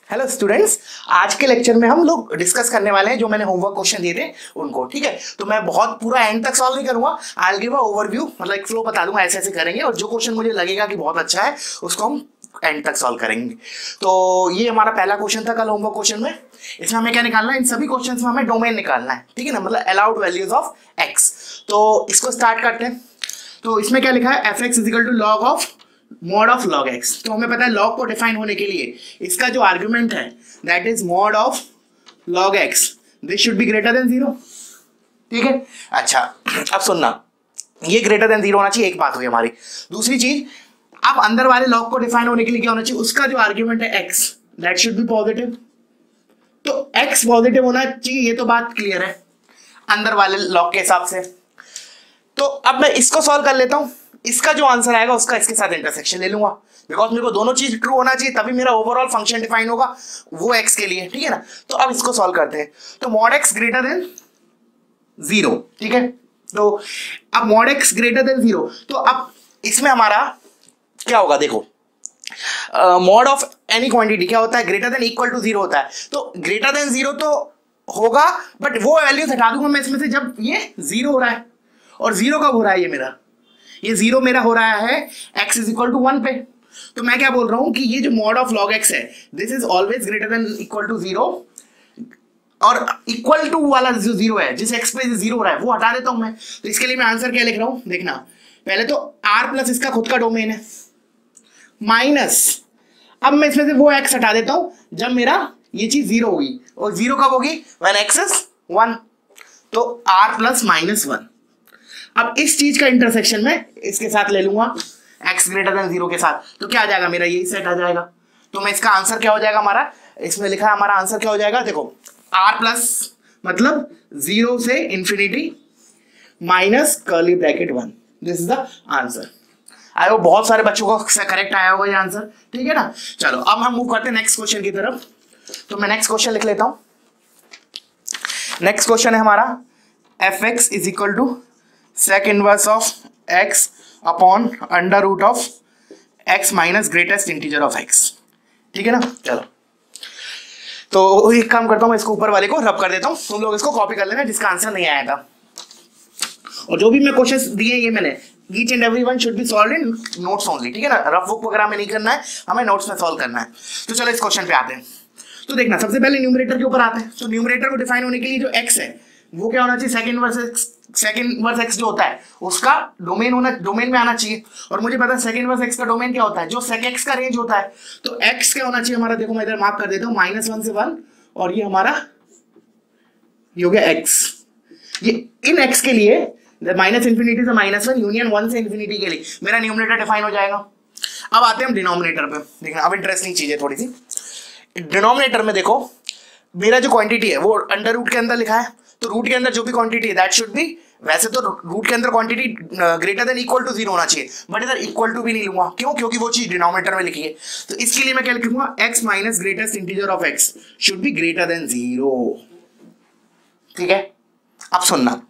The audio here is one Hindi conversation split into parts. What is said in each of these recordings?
हेलो स्टूडेंट्स, आज के लेक्चर में हम लोग डिस्कस करने वाले हैं जो मैंने होमवर्क क्वेश्चन दिए थे उनको। ठीक है, तो मैं बहुत पूरा एंड तक सॉल्व नहीं करूंगा, I will give a overview, मतलब एक फ्लो बता दूंगा, ऐसे ऐसे करेंगे और जो क्वेश्चन मुझे लगेगा कि बहुत अच्छा है उसको हम एंड तक सॉल्व करेंगे। तो ये हमारा पहला क्वेश्चन था कल होमवर्क क्वेश्चन में। इसमें हमें क्या निकालना है, इन सभी क्वेश्चन में हमें डोमेन निकालना है, ठीक है ना, मतलब अलाउड वैल्यूज ऑफ एक्स। तो इसको स्टार्ट करते हैं। तो इसमें क्या लिखा है, f x is equal to log of mod of log x. तो हमें पता है लॉग को डिफाइन होने के लिए इसका जो आर्ग्यूमेंट है that is mod of log x, this should be greater than 0। ठीक है, अच्छा अब सुनना, ये ग्रेटर देन 0 होना चाहिए, एक बात हुई हमारी। दूसरी चीज, अब अंदर वाले लॉग को डिफाइन होने के लिए क्या होना चाहिए, उसका जो आर्ग्यूमेंट है x that should be positive. तो x पॉजिटिव होना चाहिए, ये तो बात क्लियर है अंदर वाले लॉग के हिसाब से। तो अब मैं इसको सॉल्व कर लेता हूं, इसका जो आंसर आएगा उसका इसके साथ इंटरसेक्शन ले लूंगा, बिकॉज मेरे को दोनों चीज ट्रू होना चाहिए, तभी मेरा ओवरऑल फंक्शन डिफाइन होगा वो x के लिए। ठीक है ना, तो अब इसको सॉल्व करते हैं। तो मॉड x ग्रेटर देन 0, ठीक है, तो अब मॉड x ग्रेटर देन 0, तो अब इसमें हमारा क्या होगा, देखो मॉड ऑफ एनी क्वांटिटी क्या होता है, ग्रेटर देन इक्वल टू 0 होता है। तो ग्रेटर देन 0 तो होगा, बट वो वैल्यू हटा दूंगा मैं इसमें से जब ये 0 हो रहा है। और 0 कब हो रहा है, ये 0 मेरा हो रहा है x इज इक्वल टू 1 पे। तो मैं क्या बोल रहा हूं कि ये जो मॉड ऑफ लॉग x है this is always greater than equal to 0, और इक्वल टू वाला जो 0 है, जिस x पे 0 हो रहा है वो हटा देता हूं मैं। तो इसके लिए मैं आंसर क्या लिख रहा हूं, देखना, पहले तो r प्लस इसका खुद का डोमेन है माइनस, अब मैं इसमें से वो x हटा देता हूं जब मेरा ये चीज 0 होगी, और 0 कब होगी, व्हेन x इज 1। तो r प्लस माइनस 1। अब इस चीज का इंटरसेक्शन में इसके साथ ले लूंगा x ग्रेटर देन 0 के साथ, तो क्या आ जाएगा, मेरा यही सेट आ जाएगा। तो मैं इसका आंसर क्या हो जाएगा, हमारा इसमें लिखा है हमारा आंसर क्या हो जाएगा, देखो r प्लस मतलब 0 से infinity minus curly bracket 1, this is the answer. I hope बहुत सारे बच्चों को करेक्ट आया होगा ये आंसर, ठीक है ना। चलो अब हम मूव करते हैं नेक्स्ट क्वेश्चन की तरफ। तो मैं नेक्स्ट क्वेश्चन लिख लेता हूं। नेक्स्ट क्वेश्चन है हमारा f x is equal to sec inverse of x upon under root of x minus greatest integer of x, ठीक है ना। चलो तो एक काम करता हूं, मैं इसको ऊपर वाले को रब कर देता हूं, तुम लोग इसको कॉपी कर लेना जिसका आंसर नहीं आया था। और जो भी मैं क्वेश्चंस दिए ये मैंने each and every one should be solve in notes only, ठीक है ना, रफ बुक वगैरह में नहीं करना है, हमें नोट्स में सॉल्व करना है। तो चलो इस क्वेश्चन पे आते हैं। तो देखना, सबसे पहले न्यूमरेटर के ऊपर आते हैं। तो न्यूमरेटर को डिफाइन होने के लिए जो x है वो क्या होना चाहिए, सेकंड इनवर्स x जो होता है उसका डोमेन में आना चाहिए। और मुझे पता है सेकंड इनवर्स x का डोमेन क्या होता है, जो sec x का रेंज होता है। तो x क्या होना चाहिए हमारा, देखो मैं इधर मार्क कर देता हूं, -1 से 1, और ये हमारा ये हो गया x। ये इन x के लिए माइनस इंफिनिटी से -1 यूनियन 1 से इंफिनिटी के लिए मेरा न्यूमरेटर डिफाइन हो जाएगा। अब आते हैं हम डिनोमिनेटर पे, देखना अब इंटरेस्टिंग चीज है थोड़ी सी। डिनोमिनेटर में देखो मेरा जो क्वांटिटी है वो अंडर रूट के अंदर लिखा है, तो रूट के अंदर जो भी क्वांटिटी है दैट शुड बी, वैसे तो रूट के अंदर quantity greater than equal to 0 होना चाहिए, बट इधर इक्वल टू भी नहीं लूंगा, क्यों, क्योंकि वो चीज डिनोमिनेटर में लिखी है। तो इसके लिए मैं क्या लिखूंगा, x minus greatest integer of x should be greater than 0, ठीक है। अब सुनना,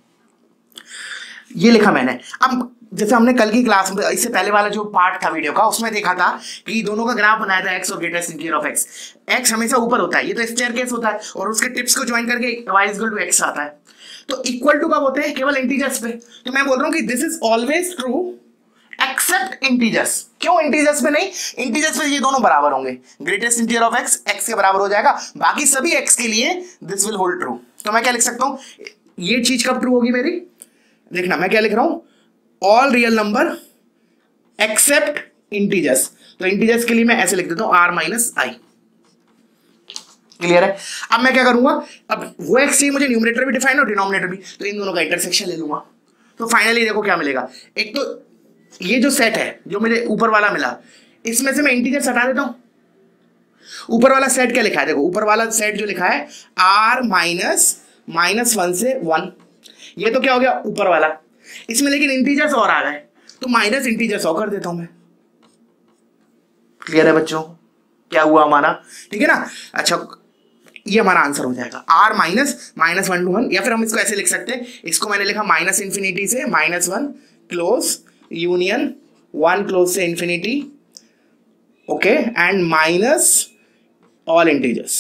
ये लिखा मैंने। अब जैसे हमने कल की क्लास में, इससे पहले वाला जो पार्ट था वीडियो का, उसमें देखा था कि दोनों का ग्राफ बनाया था x और greatest integer of x। x हमेशा ऊपर होता है, ये तो स्टेयरकेस होता है, और उसके टिप्स को ज्वाइन करके y इक्वल टू x आता है। तो इक्वल टू कब होते हैं, केवल इंटीजर्स पे। तो मैं बोल रहा हूं कि this is always true except integers. क्यों इंटीजर्स पे नहीं, इंटीजर्स पे ये दोनों बराबर होंगे, greatest integer of x x के बराबर हो जाएगा, बाकी सभी x के लिए दिस विल होल्ड ट्रू। तो मैं क्या लिख सकता हूं, ये चीज कब ट्रू होगी मेरी, देखना मैं क्या लिख रहा हूं, all real number except integers. तो इंटीजर्स के लिए मैं ऐसे लिख देता हूं r माइनस आई, क्लियर है। अब मैं क्या करूंगा, अब वो x चाहिए मुझे, न्यूमरेटर भी डिफाइन और डिनोमिनेटर भी, तो इन दोनों का इंटरसेक्शन ले लूंगा। तो फाइनली देखो क्या मिलेगा, एक तो ये जो सेट है जो मुझे ऊपर वाला मिला, इसमें से मैं इंटीजर्स हटा देता हूं। ऊपर वाला सेट क्या लिखा है, देखो ऊपर वाला सेट जो लिखा है r माइनस 1 से 1, ये तो क्या हो गया ऊपर वाला, इसमें लेकिन इंटीजर्स और आ गए, तो माइनस इंटीजर्स और कर देता हूं मैं। क्लियर है बच्चों, क्या हुआ हमारा, ठीक है ना। अच्छा ये हमारा आंसर हो जाएगा r -1 to 1, या फिर हम इसको ऐसे लिख सकते हैं, इसको मैंने लिखा माइनस इंफिनिटी से -1 क्लोज यूनियन 1 क्लोज से infinity, okay, and minus all integers.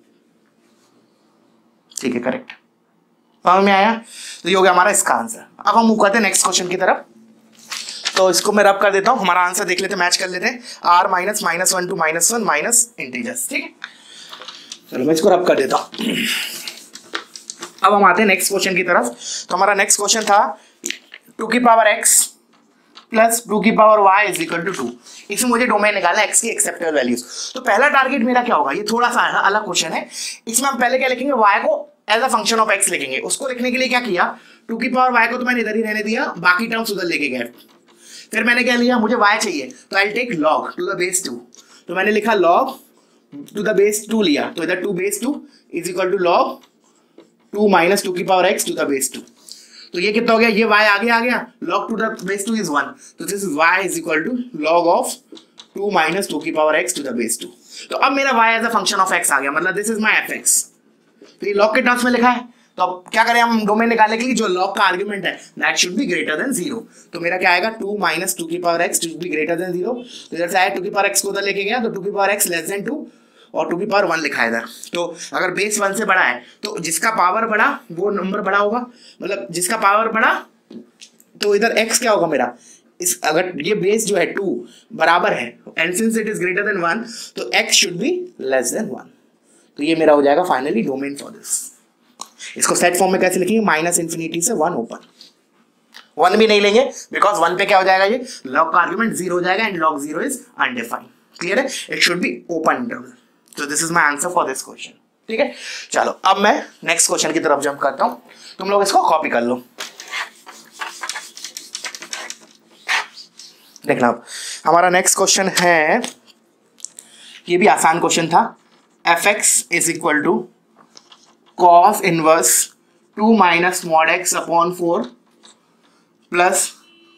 ठीक है, करेक्ट, समझ में आया? तो ये हो गया हमारा इसका आंसर। अब हम मूव करते हैं नेक्स्ट क्वेश्चन की तरफ। तो इसको मैं रब कर देता हूं, हमारा आंसर देख लेते, मैच कर लेते हैं। r minus minus 1 to minus 1 minus integers. ठीक है, चलो मैं इसको रब कर देता हूं। अब हम आते हैं नेक्स्ट क्वेश्चन की तरफ। तो हमारा नेक्स्ट क्वेश्चन था 2 की पावर x प्लस 2 की power y is equal to 2। इसमें मुझे डोमेन निकालना है x की एक्सेप्टेबल वैल्यूज। तो पहला टारगेट मेरा क्या होगा, ये थोड़ा सा अलग क्वेश्चन है। इसमें हम पहले क्या लिखेंगे, y को as a function of x लिखेंगे। उसको लिखने के लिए क्या किया, 2 की पावर y को तो मैंने इधर ही रहने दिया, बाकी टर्म्स उधर लेके गए। फिर मैंने क्या लिया, मुझे y चाहिए तो I take log to the base 2। तो मैंने लिखा log टू द बेस 2 लिया, तो इधर 2 base 2 is equal to log 2 minus 2 की power x to the base 2। तो ये कितना हो गया, ये y आगे आ गया, log to the base 2 is 1, तो this is y is equal to log of 2 minus 2 की power x to the base 2। तो अब मेरा y as a function of x आ गया, मतलब दिस इज माय fx। तो ये log के टर्म्स में लिखा है, तो अब क्या करें हम डोमेन निकालने के लिए, जो log का आर्गुमेंट है that should be greater than 0। तो मेरा क्या आएगा, 2 माइनस 2 की power x should be greater than 0। तो इधर से आया 2 की पावर x को उधर लेके गया, तो 2 की पावर x लेस देन 2 और 2 की पावर 1 लिखा है इधर। तो अगर बेस 1 से बड़ा है तो जिसका पावर बड़ा वो नंबर बड़ा होगा, मतलब जिसका पावर बड़ा, तो इधर x क्या होगा मेरा, इस अगर ये बेस जो है 2 बराबर है and since it is greater than 1 तो x should be less than 1। तो ये मेरा हो जाएगा फाइनली डोमेन फॉर दिस। इसको सेट फॉर्म में कैसे लिखेंगे, माइनस इंफिनिटी से 1 ओपन। 1 भी नहीं लेंगे बिकॉज 1 पे क्या हो जाएगा, ये log का आर्गुमेंट 0 हो जाएगा and log 0 is undefined. Clear है, it should be open interval. तो this is my answer for this question. ठीक है, चलो अब मैं नेक्स्ट क्वेश्चन की तरफ जंप करता हूं, तुम लोग इसको कॉपी कर लो। देखना हमारा नेक्स्ट क्वेश्चन है, ये भी आसान क्वेश्चन था। fx is equal to cos inverse 2 minus mod x upon 4 plus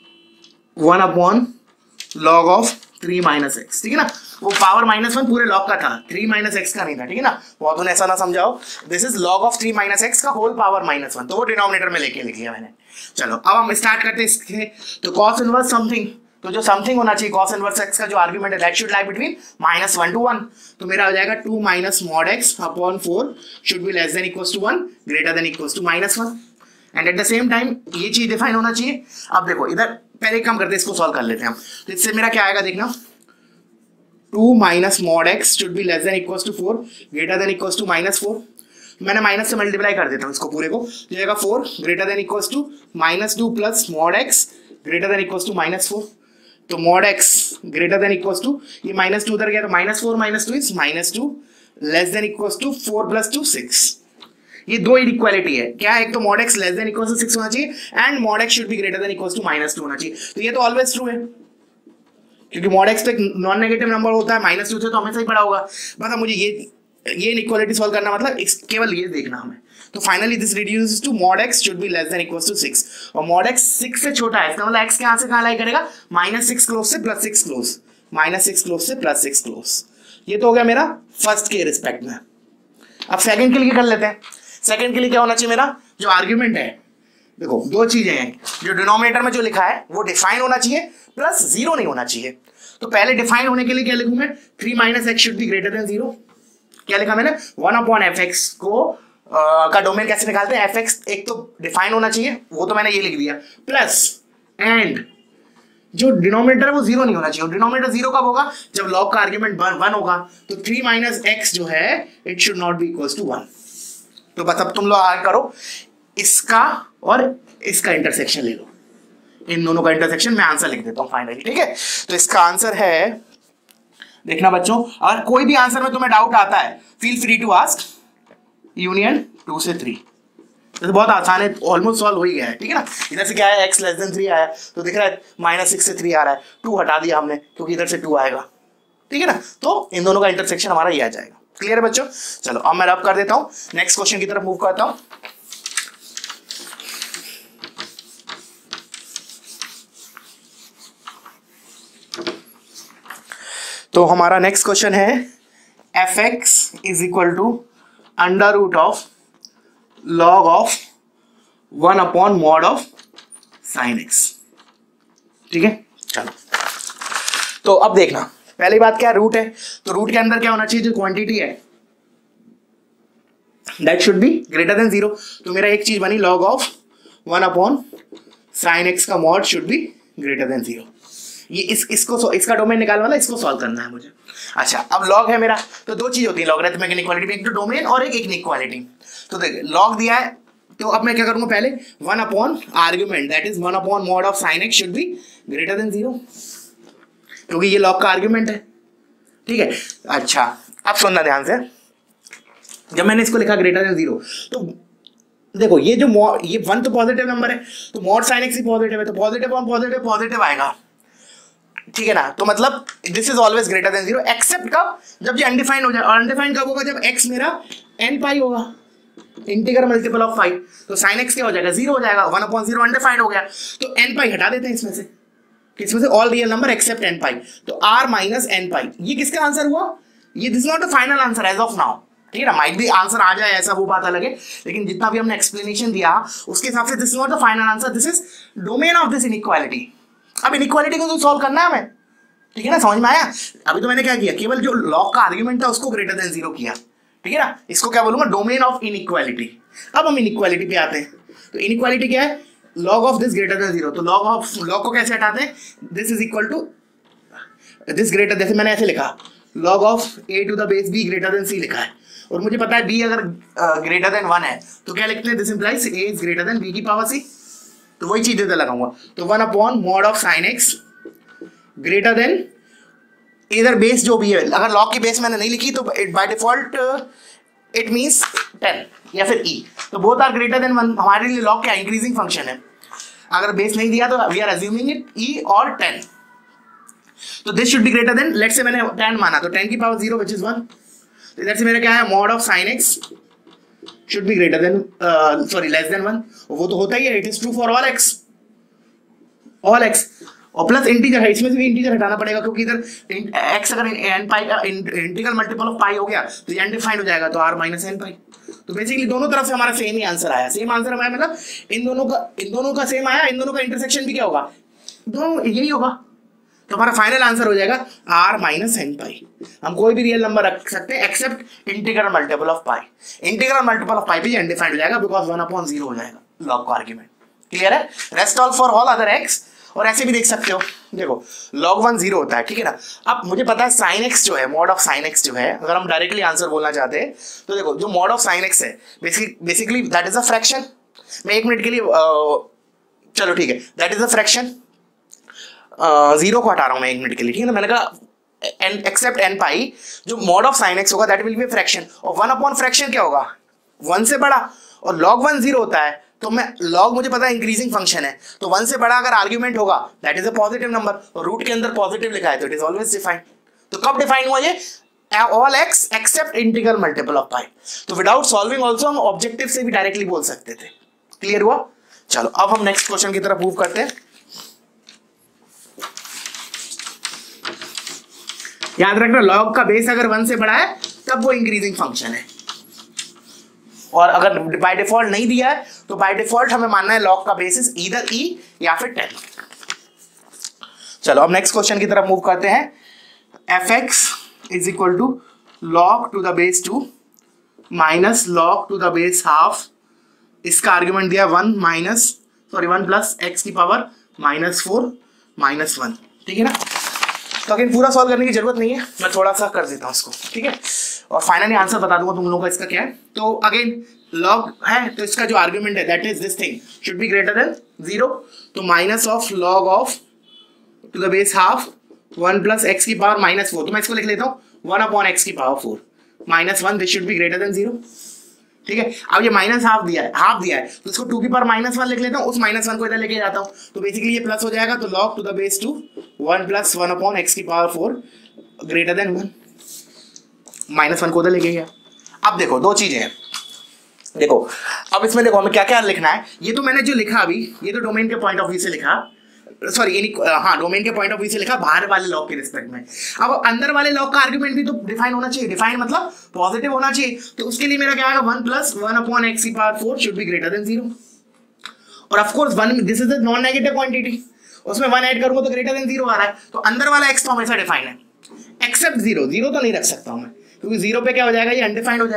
1 upon log of 3 minus x. ठीक है ना, वो पावर -1 पूरे log का था, 3 माइनस एक्स का नहीं था। ठीक है ना, बहुत उन्हें ऐसा ना समझाओ, this is log of 3 minus x का होल पावर -1, तो वो डिनोमिनेटर में लेके लिख लिया मैंने। चलो अब हम स्टार्ट करते हैं इसके। तो cos इनवर्स समथिंग, तो जो समथिंग होना चाहिए cos इनवर्स x का जो आर्गुमेंट है that should lie between -1 to 1। तो मेरा हो जाएगा 2 minus mod x upon 4 should be less than equals to 1 greater than equals to -1 and at the same time ये चीज डिफाइन होना चाहिए। अब देखो इधर पहले काम करते हैं, इसको सॉल्व कर लेते हैं हम। तो इससे मेरा क्या आएगा देखना, 2 minus mod x should be less than equals to 4 greater than equals to -4। मैंने माइनस से मल्टीप्लाई कर देता हूँ इसको पूरे को, तो जाएगा 4 greater than equals to -2 plus mod x greater than equals to -4। तो mod x greater than equals to, ये -2 उधर गया तो -4 -2 is -2 less than equals to 4 + 2 6। ये दो इनइक्वालिटी है क्या, एक तो mod x less than equals to 6 होना चाहिए and mod x should be greater than equals to -2 होना चाहिए। तो ये तो ऑलवेज ट्रू है, क्योंकि मॉड x तो एक नॉन नेगेटिव नंबर होता है, -2 से तो हमेशा ही बड़ा होगा। मतलब मुझे ये इनइक्वालिटी सॉल्व करना, मतलब केवल ये देखना हमें। तो finally this reduces to mod x should be less than equals to 6 और मॉड x 6 से छोटा है, इसका मतलब x कहां से कहां लाई करेगा, -6 क्लोज से +6 क्लोज, -6 क्लोज से +6 क्लोज। ये तो हो गया मेरा फर्स्ट के रिस्पेक्ट में। अब सेकंड के लिए कर लेते हैं। सेकंड के लिए क्या होना चाहिए, मेरा जो आर्ग्यूमेंट है, देखो दो चीजें हैं, जो डिनोमिनेटर में जो लिखा है वो डिफाइन होना चाहिए प्लस 0 नहीं होना चाहिए। तो पहले डिफाइन होने के लिए क्या लिखूं मैं, 3 minus x should be greater than 0। क्या लिखा मैंने, 1/fx को का डोमेन कैसे निकालते हैं, fx एक तो डिफाइन होना चाहिए, वो तो मैंने ये लिख दिया, प्लस एंड जो डिनोमिनेटर है वो 0 नहीं होना चाहिए। डिनोमिनेटर 0 कब होगा, जब log का आर्ग्यूमेंट 1 होगा। तो 3 माइनस एक्स जो है it should not be equals to 1। तो बस अब तुम लोग आगे करो, इसका और इसका इंटरसेक्शन ले लो, इन दोनों का इंटरसेक्शन मैं आंसर लिख देता हूं फाइनली। ठीक है, तो इसका आंसर है, देखना बच्चों, अगर कोई भी आंसर में तुम्हें डाउट आता है feel free to ask, union 2 से 3। तो बहुत आसान है, ऑलमोस्ट सॉल्व हो ही गया है। ठीक है ना, इधर से क्या है, x लेस देन 3 आया, तो दिख रहा है -6 से 3 आ रहा है, 2 हटा दिया हमने क्योंकि इधर से 2 आएगा। ठीक है ना, तो इन दोनों का इंटरसेक्शन हमारा ये आ जाएगा। क्लियर है बच्चों, चलो अब मैं रब कर देता हूं, नेक्स्ट क्वेश्चन की तरफ मूव करता हूं। तो हमारा नेक्स्ट क्वेश्चन है fx is equal to under root of log of 1/mod of sin x। ठीक है, चलो तो अब देखना, पहली बात क्या है, रूट है, तो रूट के अंदर क्या होना चाहिए, जो क्वांटिटी है that should be greater than 0। तो मेरा एक चीज बनी log of 1 upon sine x का mod should be greater than 0। ये इसका डोमेन निकालने वाला, इसको सॉल्व करना है मुझे। अच्छा, अब लॉग है मेरा, तो दो चीज होती है लॉगरिथमिक इनइक्वालिटी में, एक तो डोमेन और एक इनइक्वालिटी। तो देखिए लॉग दिया है, तो अब मैं क्या करूंगा, पहले 1 upon argument that is 1 upon mod of sine x should be greater than 0, क्योंकि ये लॉग का आर्ग्यूमेंट है। ठीक है, अच्छा अब सुनना ध्यान से, जब मैंने इसको लिखा ग्रेटर देन 0, तो देखो ये जो ये 1 तो पॉजिटिव नंबर है, तो मॉड साइन एक्स ही पॉजिटिव है, तो पॉजिटिव ऑन पॉजिटिव पॉजिटिव आएगा। ठीक है ना, तो मतलब this is always greater than 0 except कब, जब ये अनडिफाइंड हो जाए। और अनडिफाइंड कब होगा, जब x मेरा n पाई होगा, इंटीग्रल मल्टीपल ऑफ पाई, तो साइन x क्या हो जाएगा, 0 हो जाएगा। 1 अपॉन 0 अनडिफाइंड हो गया, तो n पाई हटा देते हैं इसमें से all real number except n pi, तो r माइनस n पाई। ये किसका आंसर हुआ, ये this not the final answer as of now. ठीक है ना, माइट भी आंसर आ जाए, ऐसा वो बात अलग है, लेकिन जितना भी हमने एक्सप्लेनेशन दिया उसके हिसाब से this is not the final answer, this is domain of this inequality. अब इनइक्वालिटी को तो सॉल्व करना है हमें, ठीक है ना, समझ में आया। अभी तो मैंने क्या किया, केवल जो लॉग का आर्ग्यूमेंट था उसको ग्रेटर देन 0 किया। ठीक है ना, इसको क्या बोलूंगा, डोमेन ऑफ इनइक्वालिटी। अब हम इनइक्वालिटी पे आते हैं, तो इनइक्वालिटी क्या है, log of this greater than 0। तो लॉग को कैसे हटाते हैं, this is equal to this greater, जैसे मैंने ऐसे लिखा log of a to the base b greater than c लिखा है, और मुझे पता है b अगर ग्रेटर देन 1 है तो क्या लिखते हैं, this implies a is greater than b की पावर c। तो वही चीज इधर लगाऊंगा, तो 1 upon mod of sine x greater than इधर बेस जो भी है, अगर लॉग की बेस मैंने नहीं लिखी तो बाय डिफॉल्ट इट मींस 10 या फिर e, तो बोथ आर ग्रेटर देन 1। हमारे लिए लॉग क्या इंक्रीजिंग फंक्शन है, अगर बेस नहीं दिया तो we are assuming it e और 10, तो this should be greater than, let's say मैंने 10 माना तो 10 की पावर 0 व्हिच इज 1, तो इधर से मेरा क्या है, mod of sine x should be greater than sorry less than 1, वो तो होता ही है, it is true for all x, और प्लस इंटीजर है, इसमें से भी इंटीजर हटाना पड़ेगा, क्योंकि इधर x अगर n pi integral multiple of pi हो गया तो ये अनडिफाइंड हो जाएगा, तो r माइनस n पाई। तो बेसिकली दोनों तरफ से हमारा सेम ही आंसर आया, सेम आंसर हमारा मतलब इन दोनों का सेम आया, इन दोनों का इंटरसेक्शन भी क्या होगा, दोनों यही होगा, तो हमारा फाइनल आंसर हो जाएगा r माइनस n पाई। हम कोई भी रियल नंबर रख सकते हैं except integral multiple of pi, integral multiple of pi भी अनडिफाइंड हो जाएगा, बिकॉज 1 अपॉन 0 हो जाएगा लॉग का आर्ग्यूमेंट। क्लियर है, rest all for all other x। और ऐसे भी देख सकते हो, देखो log 1 0 होता है, ठीक है ना। अब मुझे पता है साइन x जो है, मॉड ऑफ साइन x जो है, अगर हम डायरेक्टली आंसर बोलना चाहते हैं तो देखो जो मॉड ऑफ साइन x है basically that is a fraction. मैं 1 मिनट के लिए चलो ठीक है, दैट इज अ फ्रैक्शन, 0 को हटा रहा हूं मैं 1 मिनट के लिए, ठीक है ना। मैंने कहा एक्सेप्ट n पाई, जो मॉड ऑफ साइन x होगा दैट विल बी फ्रैक्शन, और 1 अपॉन फ्रैक्शन क्या होगा, 1 से बड़ा, और log 1 0 होता है, तो मैं log मुझे पता है इंक्रीजिंग फंक्शन है, तो 1 से बड़ा अगर आर्ग्यूमेंट होगा that is a positive number, और रूट के अंदर पॉजिटिव लिखा है तो इट इज ऑलवेज डिफाइंड। तो कब डिफाइन हुआ ये, all x except integral multiple of pi. तो विदाउट सॉल्विंग आल्सो हम ऑब्जेक्टिव से भी डायरेक्टली बोल सकते थे। क्लियर हुआ, चलो अब हम नेक्स्ट क्वेश्चन की तरफ मूव करते हैं। याद रखना log का बेस अगर 1 से बड़ा है तब वो इंक्रीजिंग फंक्शन है, और अगर बाय डिफॉल्ट नहीं दिया है तो बाय डिफॉल्ट हमें मानना है log का बेसिस ईदर e या फिर 10। चलो अब नेक्स्ट क्वेश्चन की तरफ मूव करते हैं। fx is equal to log to the base 2 minus log to the base half, इसका आर्ग्यूमेंट दिया 1 प्लस x की पावर -4 -1, ठीक है ना। तो अगेन पूरा सॉल्व करने की जरूरत नहीं है, मैं थोड़ा सा कर देता हूँ इसको, ठीक है, और फाइनली आंसर बता दूंगा तुम लोगों का इसका क्या है। तो अगेन log है तो इसका जो आर्ग्यूमेंट है that is this thing should be greater than 0, तो minus of log of to the base half 1 plus x की पावर -4, तो मैं इसको लिख लेता हूँ 1 अपॉन x की power 4 -1, this should be greater than 0, ठीक है। अब ये माइनस हाफ दिया है तो इसको 2 की पावर -1 लिख लेता हूँ, उस -1 को इधर लेके जाता हूँ, तो बेसिकली ये प्लस हो जाएगा, तो log to the base 2 1 plus 1 upon x की पावर 4 ग्रेटर देन 1, -1 को उधर लेके गया। अब देखो दो चीजें हैं, देखो अब इसमें देखो हमें क्या क्या लिखना है। ये तो मैंने जो लिखा अभी, ये तो डोमेन के पॉइंट ऑफ व्यू से लिखा, सॉरी डोमेन के पॉइंट ऑफ व्यू से लिखा बाहर वाले लॉग के रिस्पेक्ट में। अब अंदर वाले लॉग का आर्ग्यूमेंट भी तो डिफाइन होना चाहिए, डिफाइन मतलब पॉजिटिव होना चाहिए, तो उसके लिए मेरा क्या आएगा 1 प्लस 1 अपॉन x की power 4 should be greater than 0, और of course 1 this is a non negative quantity, उसमें 1 ऐड करूंगा तो ग्रेटर देन 0 आ रहा है, तो अंदर वाला x तो हमेशा डिफाइन है एक्सेप्ट 0 तो नहीं रख सकता हूं मैं, क्योंकि 0 पे क्या हो जाएगा, ये अनडिफाइंड हो जाएगा,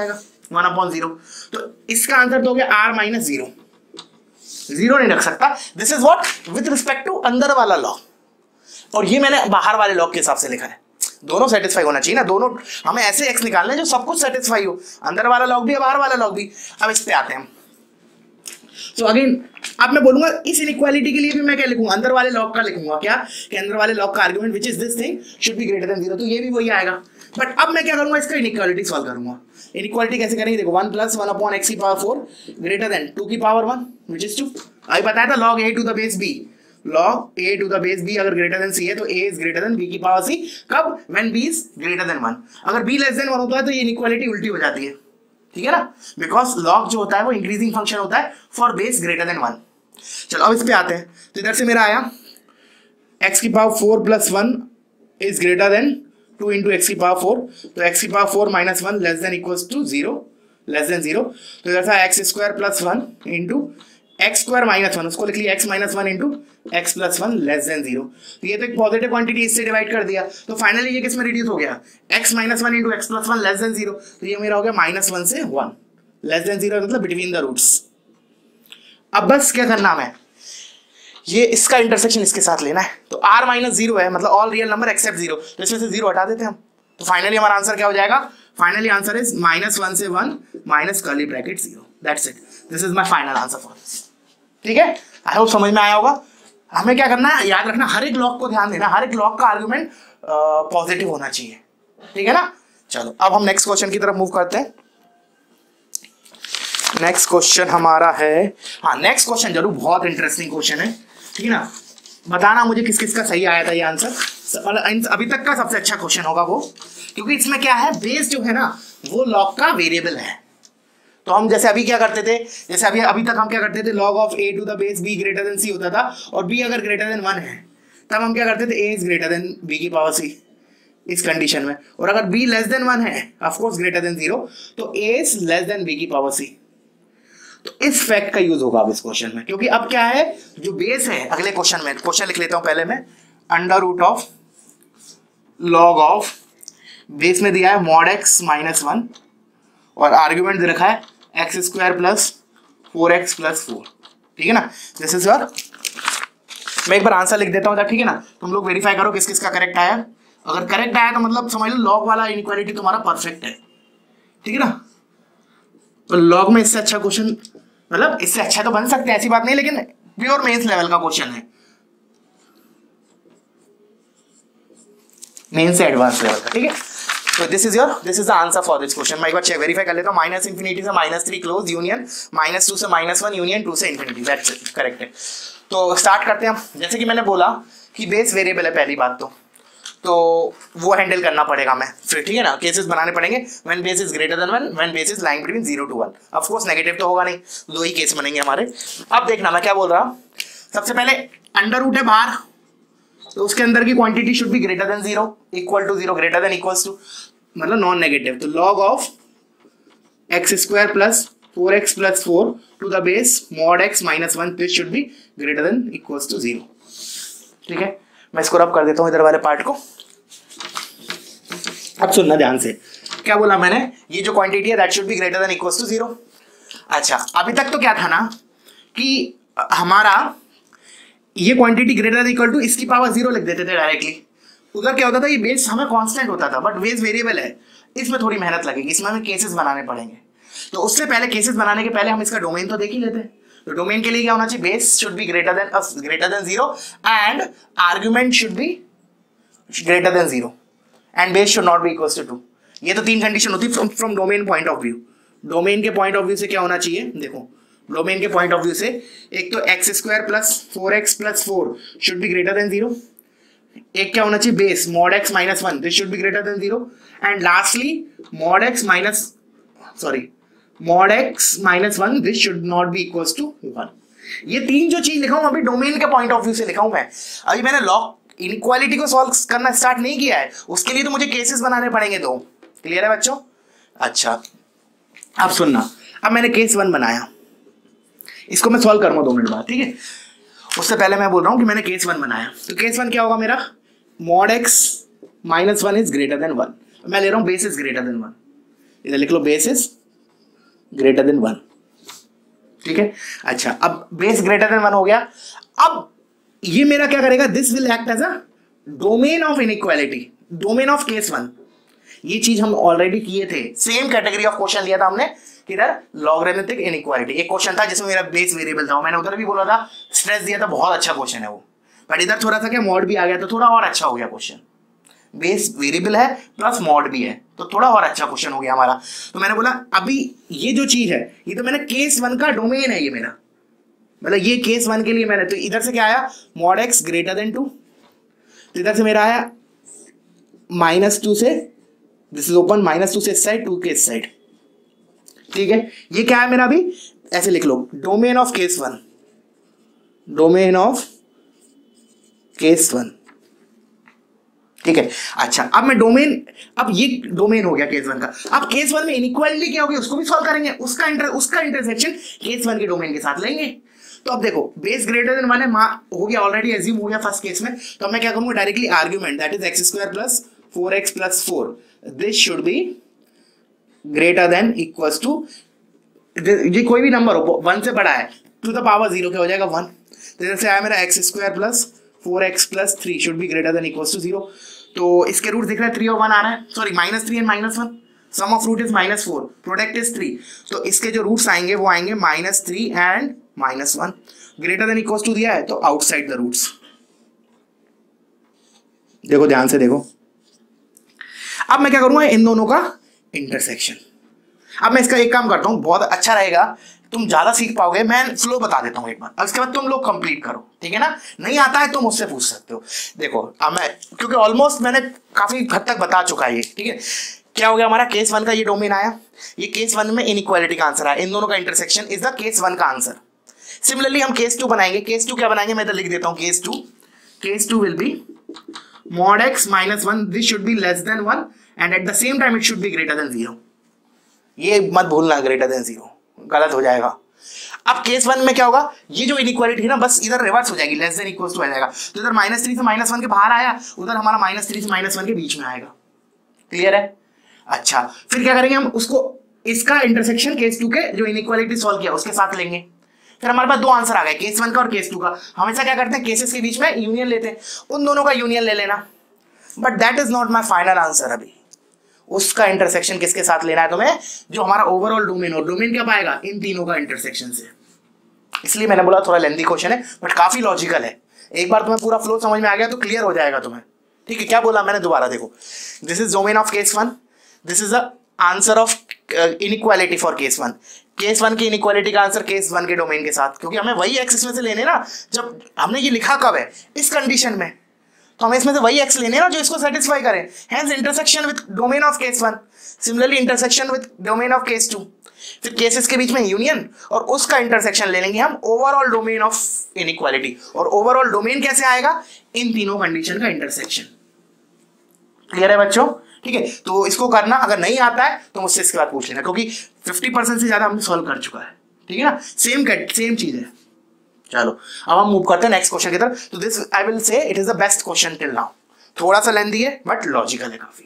1/0। तो इसका आंसर तो हो गया r माइनस 0, 0 नहीं रख सकता। This is what with respect to अंदर वाला लॉ, और ये मैंने बाहर वाले लॉ के हिसाब से लिखा है। दोनों सेटिस्फाई होना चाहिए ना, दोनों हमें ऐसे एक्स निकालना है जो सब कुछ सेटिस्फाई हो, अंदर वाला लॉग भी बाहर वाला लॉग भी। अब इस पे आते हैं हम। तो अगेन अब मैं बोलूंगा इस इनइक्वालिटी के लिए भी मैं क्या लिखूंगा, अंदर वाले लॉग का लिखूंगा, क्या कि अंदर वाले लॉग का argument which is this thing should be greater than 0, तो ये भी वही आएगा। बट अब मैं क्या करूंगा, इसका इनइक्वालिटी सॉल्व करूंगा। इनइक्वालिटी कैसे करेंगे, देखो 1 + 1/x⁴ ग्रेटर देन 2 की पावर 1 विच इज 2। अभी बताया था log a to the base b, log a to the base b अगर ग्रेटर देन c है तो a is greater than b की पावर c, कब, when b is greater than 1। अगर b लेस देन 1 होता है तो ये इनइक्वालिटी उल्टी हो जाती है, ठीक है ना, बिकॉज log जो होता है वो इंक्रीजिंग फंक्शन होता है फॉर बेस ग्रेटर देन 1। चलो अब इस पे आते हैं। तो इधर से मेरा आया x⁴ + 1 is greater then 2 × x⁴, तो x⁴ - 1 less than equals to 0, less than 0। तो इधर से x² + 1 × x² - 1, उसको लिख लिया x - 1 × x + 1 लेस देन 0। तो ये तो एक पॉजिटिव क्वांटिटी इससे डिवाइड कर दिया, तो फाइनली ये किस में रिड्यूस हो गया, x - 1 × x + 1 लेस देन 0। तो ये मेरा हो गया -1 से 1 लेस देन 0, मतलब बिटवीन द रूट्स। अब बस क्या करना है, ये इसका इंटरसेक्शन इसके साथ लेना है। तो r - 0 है, मतलब ऑल रियल नंबर एक्सेप्ट 0, तो इसमें से 0 हटा देते हैं हम। तो फाइनली हमारा आंसर क्या हो जाएगा, फाइनली आंसर इज -1 से 1 minus curly bracket 0। That's it, this is my final answer for this. ठीक है, आई होप समझ में आया होगा। हमें क्या करना है, याद रखना, हर एक लॉग को ध्यान देना, हर एक लॉग का आर्गुमेंट पॉजिटिव होना चाहिए, ठीक है ना। चलो अब हम नेक्स्ट क्वेश्चन की तरफ मूव करते हैं। नेक्स्ट क्वेश्चन हमारा है, हाँ नेक्स्ट क्वेश्चन जरूर बहुत इंटरेस्टिंग क्वेश्चन है, ठीक है ना। बताना मुझे किस किस का सही आया था ये आंसर, अभी तक का सबसे अच्छा क्वेश्चन होगा वो, क्योंकि इसमें क्या है, बेस जो है ना वो लॉग का वेरिएबल है। तो हम जैसे अभी क्या करते थे, जैसे अभी तक हम क्या करते थे, log of a to the base b greater than c होता था, और b अगर ग्रेटर देन 1 है तब हम क्या करते थे, a is greater than b की पावर c इस कंडीशन में, और अगर b लेस देन 1 है, ऑफ कोर्स ग्रेटर देन 0, तो a is less than b की पावर c। तो इस फैक्ट का यूज होगा अब इस क्वेश्चन में, क्योंकि अब क्या है, जो बेस है, अगले क्वेश्चन में, क्वेश्चन लिख लेता हूं पहले मैं, √of log of बेस में दिया है mod x - 1 और आर्ग्यूमेंट दे रखा है x² + 4x + 4, ठीक है ना। दिस इज योर, मैं एक बार आंसर लिख देता हूँ, ठीक है ना। तुम लोग वेरीफाई करो किस किस का करेक्ट आया। अगर करेक्ट आया तो मतलब समझ लो लॉग वाला इनइक्वालिटी तुम्हारा परफेक्ट है, ठीक है ना। तो लॉग में इससे अच्छा क्वेश्चन, मतलब इससे अच्छा तो बन सकते हैं, ऐसी बात नहीं, लेकिन प्योर मेंस लेवल का क्वेश्चन है, मेंस से एडवांस लेवल का, ठीक है। So this is the answer for this question। मैं एक बार चेक वेरीफाई कर लेता हूँ, -∞ से -3 क्लोज यूनियन, -2 से -1 यूनियन, 2 से इंफिनिटी, दैट्स इट, करेक्ट है। तो स्टार्ट करते हैं हम। जैसे कि मैंने बोला कि बेस वेरिएबल है, पहली बात तो वो हैंडल करना पड़ेगा मैं फिर, ठीक है ना। केसेस बनाने पड़ेंगे, when base is greater than 1, when base is lying between 0 to 1। Of course negative तो होगा नहीं, दो ही केस बनेंगे हमारे। अब देखना मैं क्या बोल रहा हूँ, सबसे पहले अंडर रूट है बाहर, तो उसके अंदर की quantity should be greater than 0, equal to 0, greater than equals to, मतलब नॉन नेगेटिव। तो log of x² + 4x + 4 to the base mod x - 1, this should be greater than equals to 0, ठीक है। मैं इसको रब कर देता हूं इधर वाले पार्ट को। अब सुनना ध्यान से, क्या बोला मैंने, ये जो क्वांटिटी है that should be greater than equals to 0। अच्छा, अभी तक तो क्या था ना कि हमारा ये quantity greater than equal to इसकी पावर 0 लिख देते थे डायरेक्टली। उधर क्या होता था, ये बेस हमें कांस्टेंट होता था, बट बेस वेरिएबल है, इसमें थोड़ी मेहनत लगेगी, इसमें हमें केसेस बनाने पड़ेंगे। तो उससे पहले, केसेस बनाने के पहले हम इसका डोमेन तो देख ही लेते हैं। तो डोमेन के लिए क्या होना चाहिए, base should be greater than 0 and argument should be greater than 0 and base should not be equal to 2। ये तो 3 कंडीशन होती है from domain point of view. Domain के पॉइंट ऑफ व्यू से क्या होना चाहिए, देखो डोमेन के पॉइंट ऑफ व्यू से, एक तो x² + 4x + 4 should be greater than 0, एक क्या होना चाहिए, base mod x - 1, this should be greater than 0, and lastly mod x - 1, this should not be equals to 1। ये 3 जो चीज लिखा हूं अभी डोमेन के पॉइंट ऑफ व्यू से लिखा हूं मैं। अभी मैंने लॉग इनइक्वालिटी को सॉल्व करना स्टार्ट नहीं किया है, उसके लिए तो मुझे केसेस बनाने पड़ेंगे 2। क्लियर है बच्चों? अच्छा, अब सुनना, अब मैंने केस 1 बनाया, इसको मैं सॉल्व करूंगा 2 मिनट बाद, ठीक है। उससे पहले मैं बोल रहा हूं कि मैंने केस 1 बनाया, तो केस 1 क्या होगा मेरा, mod x - 1 is greater than 1। मैं ले रहा हूं बेस इज ग्रेटर देन 1, इधर लिख लो बेस इज ग्रेटर देन 1, ठीक है। अच्छा, अब बेस ग्रेटर देन 1 हो गया। अब ये मेरा क्या करेगा, this will act as a domain of inequality, domain of case 1। ये चीज हम ऑलरेडी किए थे, सेम कैटेगरी ऑफ क्वेश्चन लिया था हमने किधर, लॉगरिथमिक इनइक्वालिटी। एक क्वेश्चन था जिसमें मेरा बेस वेरिएबल था, मैंने उधर भी बोला था, स्ट्रेस दिया था, बहुत अच्छा क्वेश्चन है वो। बट इधर थोड़ा सा क्या मॉड भी आ गया तो थोड़ा और अच्छा हो गया क्वेश्चन। बेस वेरिएबल है प्लस मॉड भी है तो थोड़ा और अच्छा क्वेश्चन हो गया हमारा। तो मैंने बोला अभी ये जो चीज है ये तो मैंने केस 1 का डोमेन है, ये मेरा मतलब ये केस 1 के लिए मैंने, तो इधर से क्या आया, मॉड एक्स ग्रेटर देन 2, तो इधर से मेरा आया -2 से, दिस इज ओपन, -2 से इस साइड, 2 के इस साइड, ठीक है। ये क्या है मेरा, अभी ऐसे लिख लो, domain of case 1, domain of case 1, ठीक है। अच्छा, अब मैं डोमेन, अब ये डोमेन हो गया केस 1 का। अब केस 1 में इनइक्वालिटी क्या होगी उसको भी सॉल्व करेंगे, उसका इंटरसेक्शन केस 1 के डोमेन के साथ लेंगे। तो अब देखो बेस ग्रेटर देन 1 है, हो गया ऑलरेडी, एज्यूम हो गया फर्स्ट केस में। तो अब मैं क्या करूंगा, directly argument that is x² + 4x + 4, this should be greater than equals to, ये कोई भी नंबर हो 1 से बड़ा है, टू द पावर 0 क्या हो जाएगा 1। तो इधर से आया मेरा x² + 4x + 3 should be greater than equals to 0। तो इसके रूट दिख रहा है 3 और 1 आ रहा है, sorry -3 and -1, sum of root is -4, product is 3, तो इसके जो रूट्स आएंगे वो आएंगे -3 and -1, greater than equals to दिया है तो आउटसाइड द रूट्स। देखो ध्यान से देखो, अब मैं क्या करूंगा, इन दोनों का इंटरसेक्शन। अब मैं इसका एक काम करता हूं, बहुत अच्छा रहेगा, तुम ज्यादा सीख पाओगे, मैं फ्लो बता देता हूं एक बार, अब इसके बाद तुम लोग कंप्लीट करो, ठीक है ना। नहीं आता है तो मुझसे पूछ सकते हो। देखो अब मैं, क्योंकि ऑलमोस्ट मैंने काफी हद तक बता चुका है ये, ठीक है। क्या हो गया हमारा, केस 1 का ये डोमेन आया, ये केस 1 में इनइक्वालिटी का आंसर आया, इन दोनों का इंटरसेक्शन इज द केस 1 का आंसर। सिमिलरली हम केस 2 बनाएंगे, केस 2 क्या बनाएंगे, मैं तो लिख देता हूं, case 2 will be mod x - 1, this should be less than 1 and at the same time it should be greater than 0। ये मत भूलना, ग्रेटर देन 0 गलत हो जाएगा। अब केस 1 में क्या होगा, ये जो इनइक्वालिटी है ना बस इधर रिवर्स हो जाएगी, लेस देन इक्वल्स टू आ जाएगा, तो इधर -3 से -1 के बाहर आया, उधर हमारा -3 से -1 के बीच में आएगा, क्लियर है। अच्छा, फिर क्या करेंगे हम, उसको इसका इंटरसेक्शन केस 2 के जो इनइक्वालिटी सॉल्व किया उसके साथ लेंगे। फिर हमारे पास दो आंसर आ गए, केस 1 का और केस 2 का। हमेशा क्या करते हैं, केसेस के बीच में यूनियन लेते हैं, उन दोनों का यूनियन ले लेना, but that is not my final answer. अभी उसका इंटरसेक्शन किसके साथ लेना है तुम्हें, जो हमारा ओवरऑल डोमेन, और डोमेन क्या पाएगा, इन तीनों का इंटरसेक्शन से। इसलिए मैंने बोला थोड़ा लेंथी क्वेश्चन है बट काफी लॉजिकल है। एक बार तुम्हें पूरा फ्लो समझ में आ गया तो क्लियर हो जाएगा तुम्हें, ठीक है। क्या बोला मैंने, दोबारा देखो, this is domain of case 1, this is the answer of inequality for case 1। Case 1 की इनइक्वालिटी का आंसर केस 1 के डोमेन के साथ, क्योंकि हमें वही एक्स इसमें से लेने ना, जब हमने ये लिखा कब है, इस कंडीशन में, तो हमें इसमें से वही एक्स लेने ना जो इसको सेटिस्फाई करे। Hence intersection with domain of case 1, similarly intersection with domain of case 2, फिर केसेस के बीच में यूनियन, और उसका इंटरसेक्शन ले लेंगे हम ओवरऑल डोमेन ऑफ इनइक्वालिटी। और ओवरऑल डोमेन कैसे आएगा, इन तीनों कंडीशन का इंटरसेक्शन। क्लियर है बच्चों, ठीक है। तो इसको करना, अगर नहीं आता है तो मुझसे इसके बाद पूछ लेना, क्योंकि 50% से ज्यादा हमने सॉल्व कर चुका है, ठीक है ना। सेम चीज है। चलो अब हम मूव करते हैं नेक्स्ट क्वेश्चन की तरफ। तो this I will say it is the best question till now. थोड़ा सा लेंथी है बट लॉजिकल है काफी।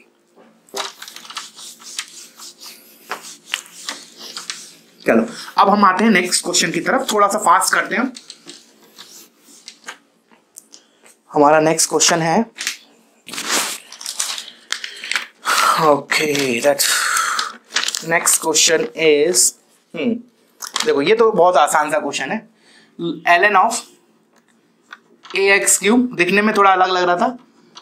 चलो अब हम आते हैं नेक्स्ट क्वेश्चन की तरफ, थोड़ा सा फास्ट करते हैं। हमारा नेक्स्ट क्वेश्चन है, okay that next question is, देखो ये तो बहुत आसान सा क्वेश्चन है। ln ऑफ ax³ दिखने में थोड़ा अलग लग रहा था,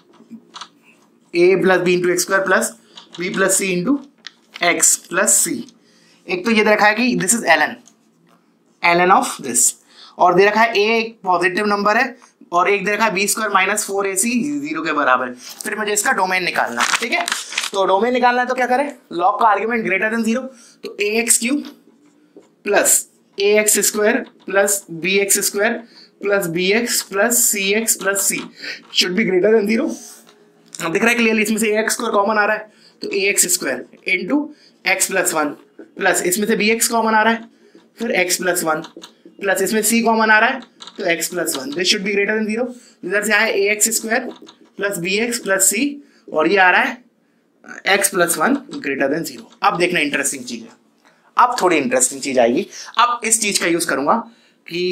a + b × x² + b + c × x + c। एक तो ये दे रखा है कि this is ln of this, और दे रखा है a एक पॉजिटिव नंबर है, और एक दे रखा है b² - 4ac 0 के बराबर है। फिर मुझे इसका डोमेन निकालना, ठीक है। तो डोमेन निकालना है तो क्या करें, लॉग का आर्ग्यूमेंट ग्रेटर देन 0, तो ax³ + ax² + bx² + bx + cx + c should be greater than 0। अब दिख रहा है क्लियरली, इसमें से ax² कॉमन आ रहा है तो ax² × x + 1 प्लस इसमें से bx कॉमन आ रहा है, फिर x + 1 प्लस इसमें c कॉमन आ रहा है तो x + 1, this should be greater than 0। इधर से आया ax² + bx + c, और ये आ रहा है x + 1 ग्रेटर देन 0। अब देखना इंटरेस्टिंग चीज है, अब थोड़ी इंटरेस्टिंग चीज आएगी। अब इस चीज का यूज करूंगा कि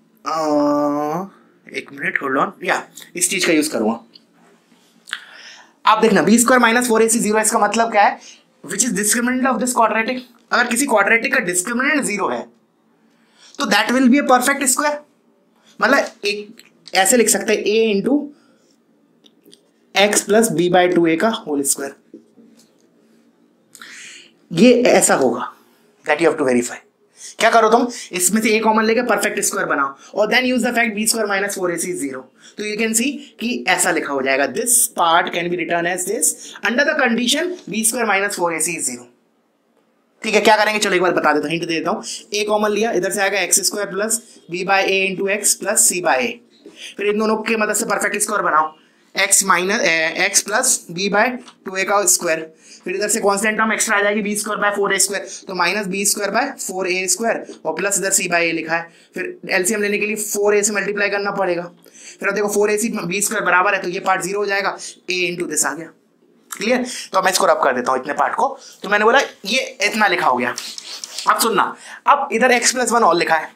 एक मिनट होल्ड ऑन, या इस चीज का यूज करूंगा। आप देखना बी स्क्वायर माइनस 4ac 0, इसका मतलब क्या है, which is discriminant of this quadratic. अगर किसी क्वाड्रेटिक का डिस्क्रिमिनेंट 0 है तो that will be a perfect square. मतलब एक ऐसे लिख सकते हैं a into x plus b by 2a का होल स्क्वायर, ये ऐसा होगा। That you have to verify. क्या करो तुम, इसमें से a कॉमन लेके परफेक्ट स्क्वायर बनाओ और then use the fact b square minus 4ac 0। तो यू कैन सी कि ऐसा लिखा हो जाएगा, this part can be written as this under the condition b square minus 4ac 0। ठीक है, क्या करेंगे चलो एक बार बता देता हूँ, हिंट दे देता हूँ। a कॉमन लिया, इधर से आएगा x square plus b by a into x plus c by a. फिर इन दोनों के मदद से परफेक्ट स्क्वायर बनाओ, x minus x plus b by 2a का स्क्वायर। फिर इधर से कांस्टेंट टर्म एक्स्ट्रा आ जाएगी b square by 4a square, तो minus b square by 4a square और प्लस इधर सी बाई ए लिखा है। फिर एलसीएम लेने के लिए 4a से मल्टीप्लाई करना पड़ेगा। फिर अब देखो 4ac बी स्क्वायर बराबर है, तो ये पार्ट 0 हो जाएगा, a इंटू दिस आ गया। क्लियर? तो मैं इसको रब कर देता हूँ इतने पार्ट को। तो मैंने बोला ये इतना लिखा हो गया। अब सुनना, अब इधर x प्लस 1 और लिखा है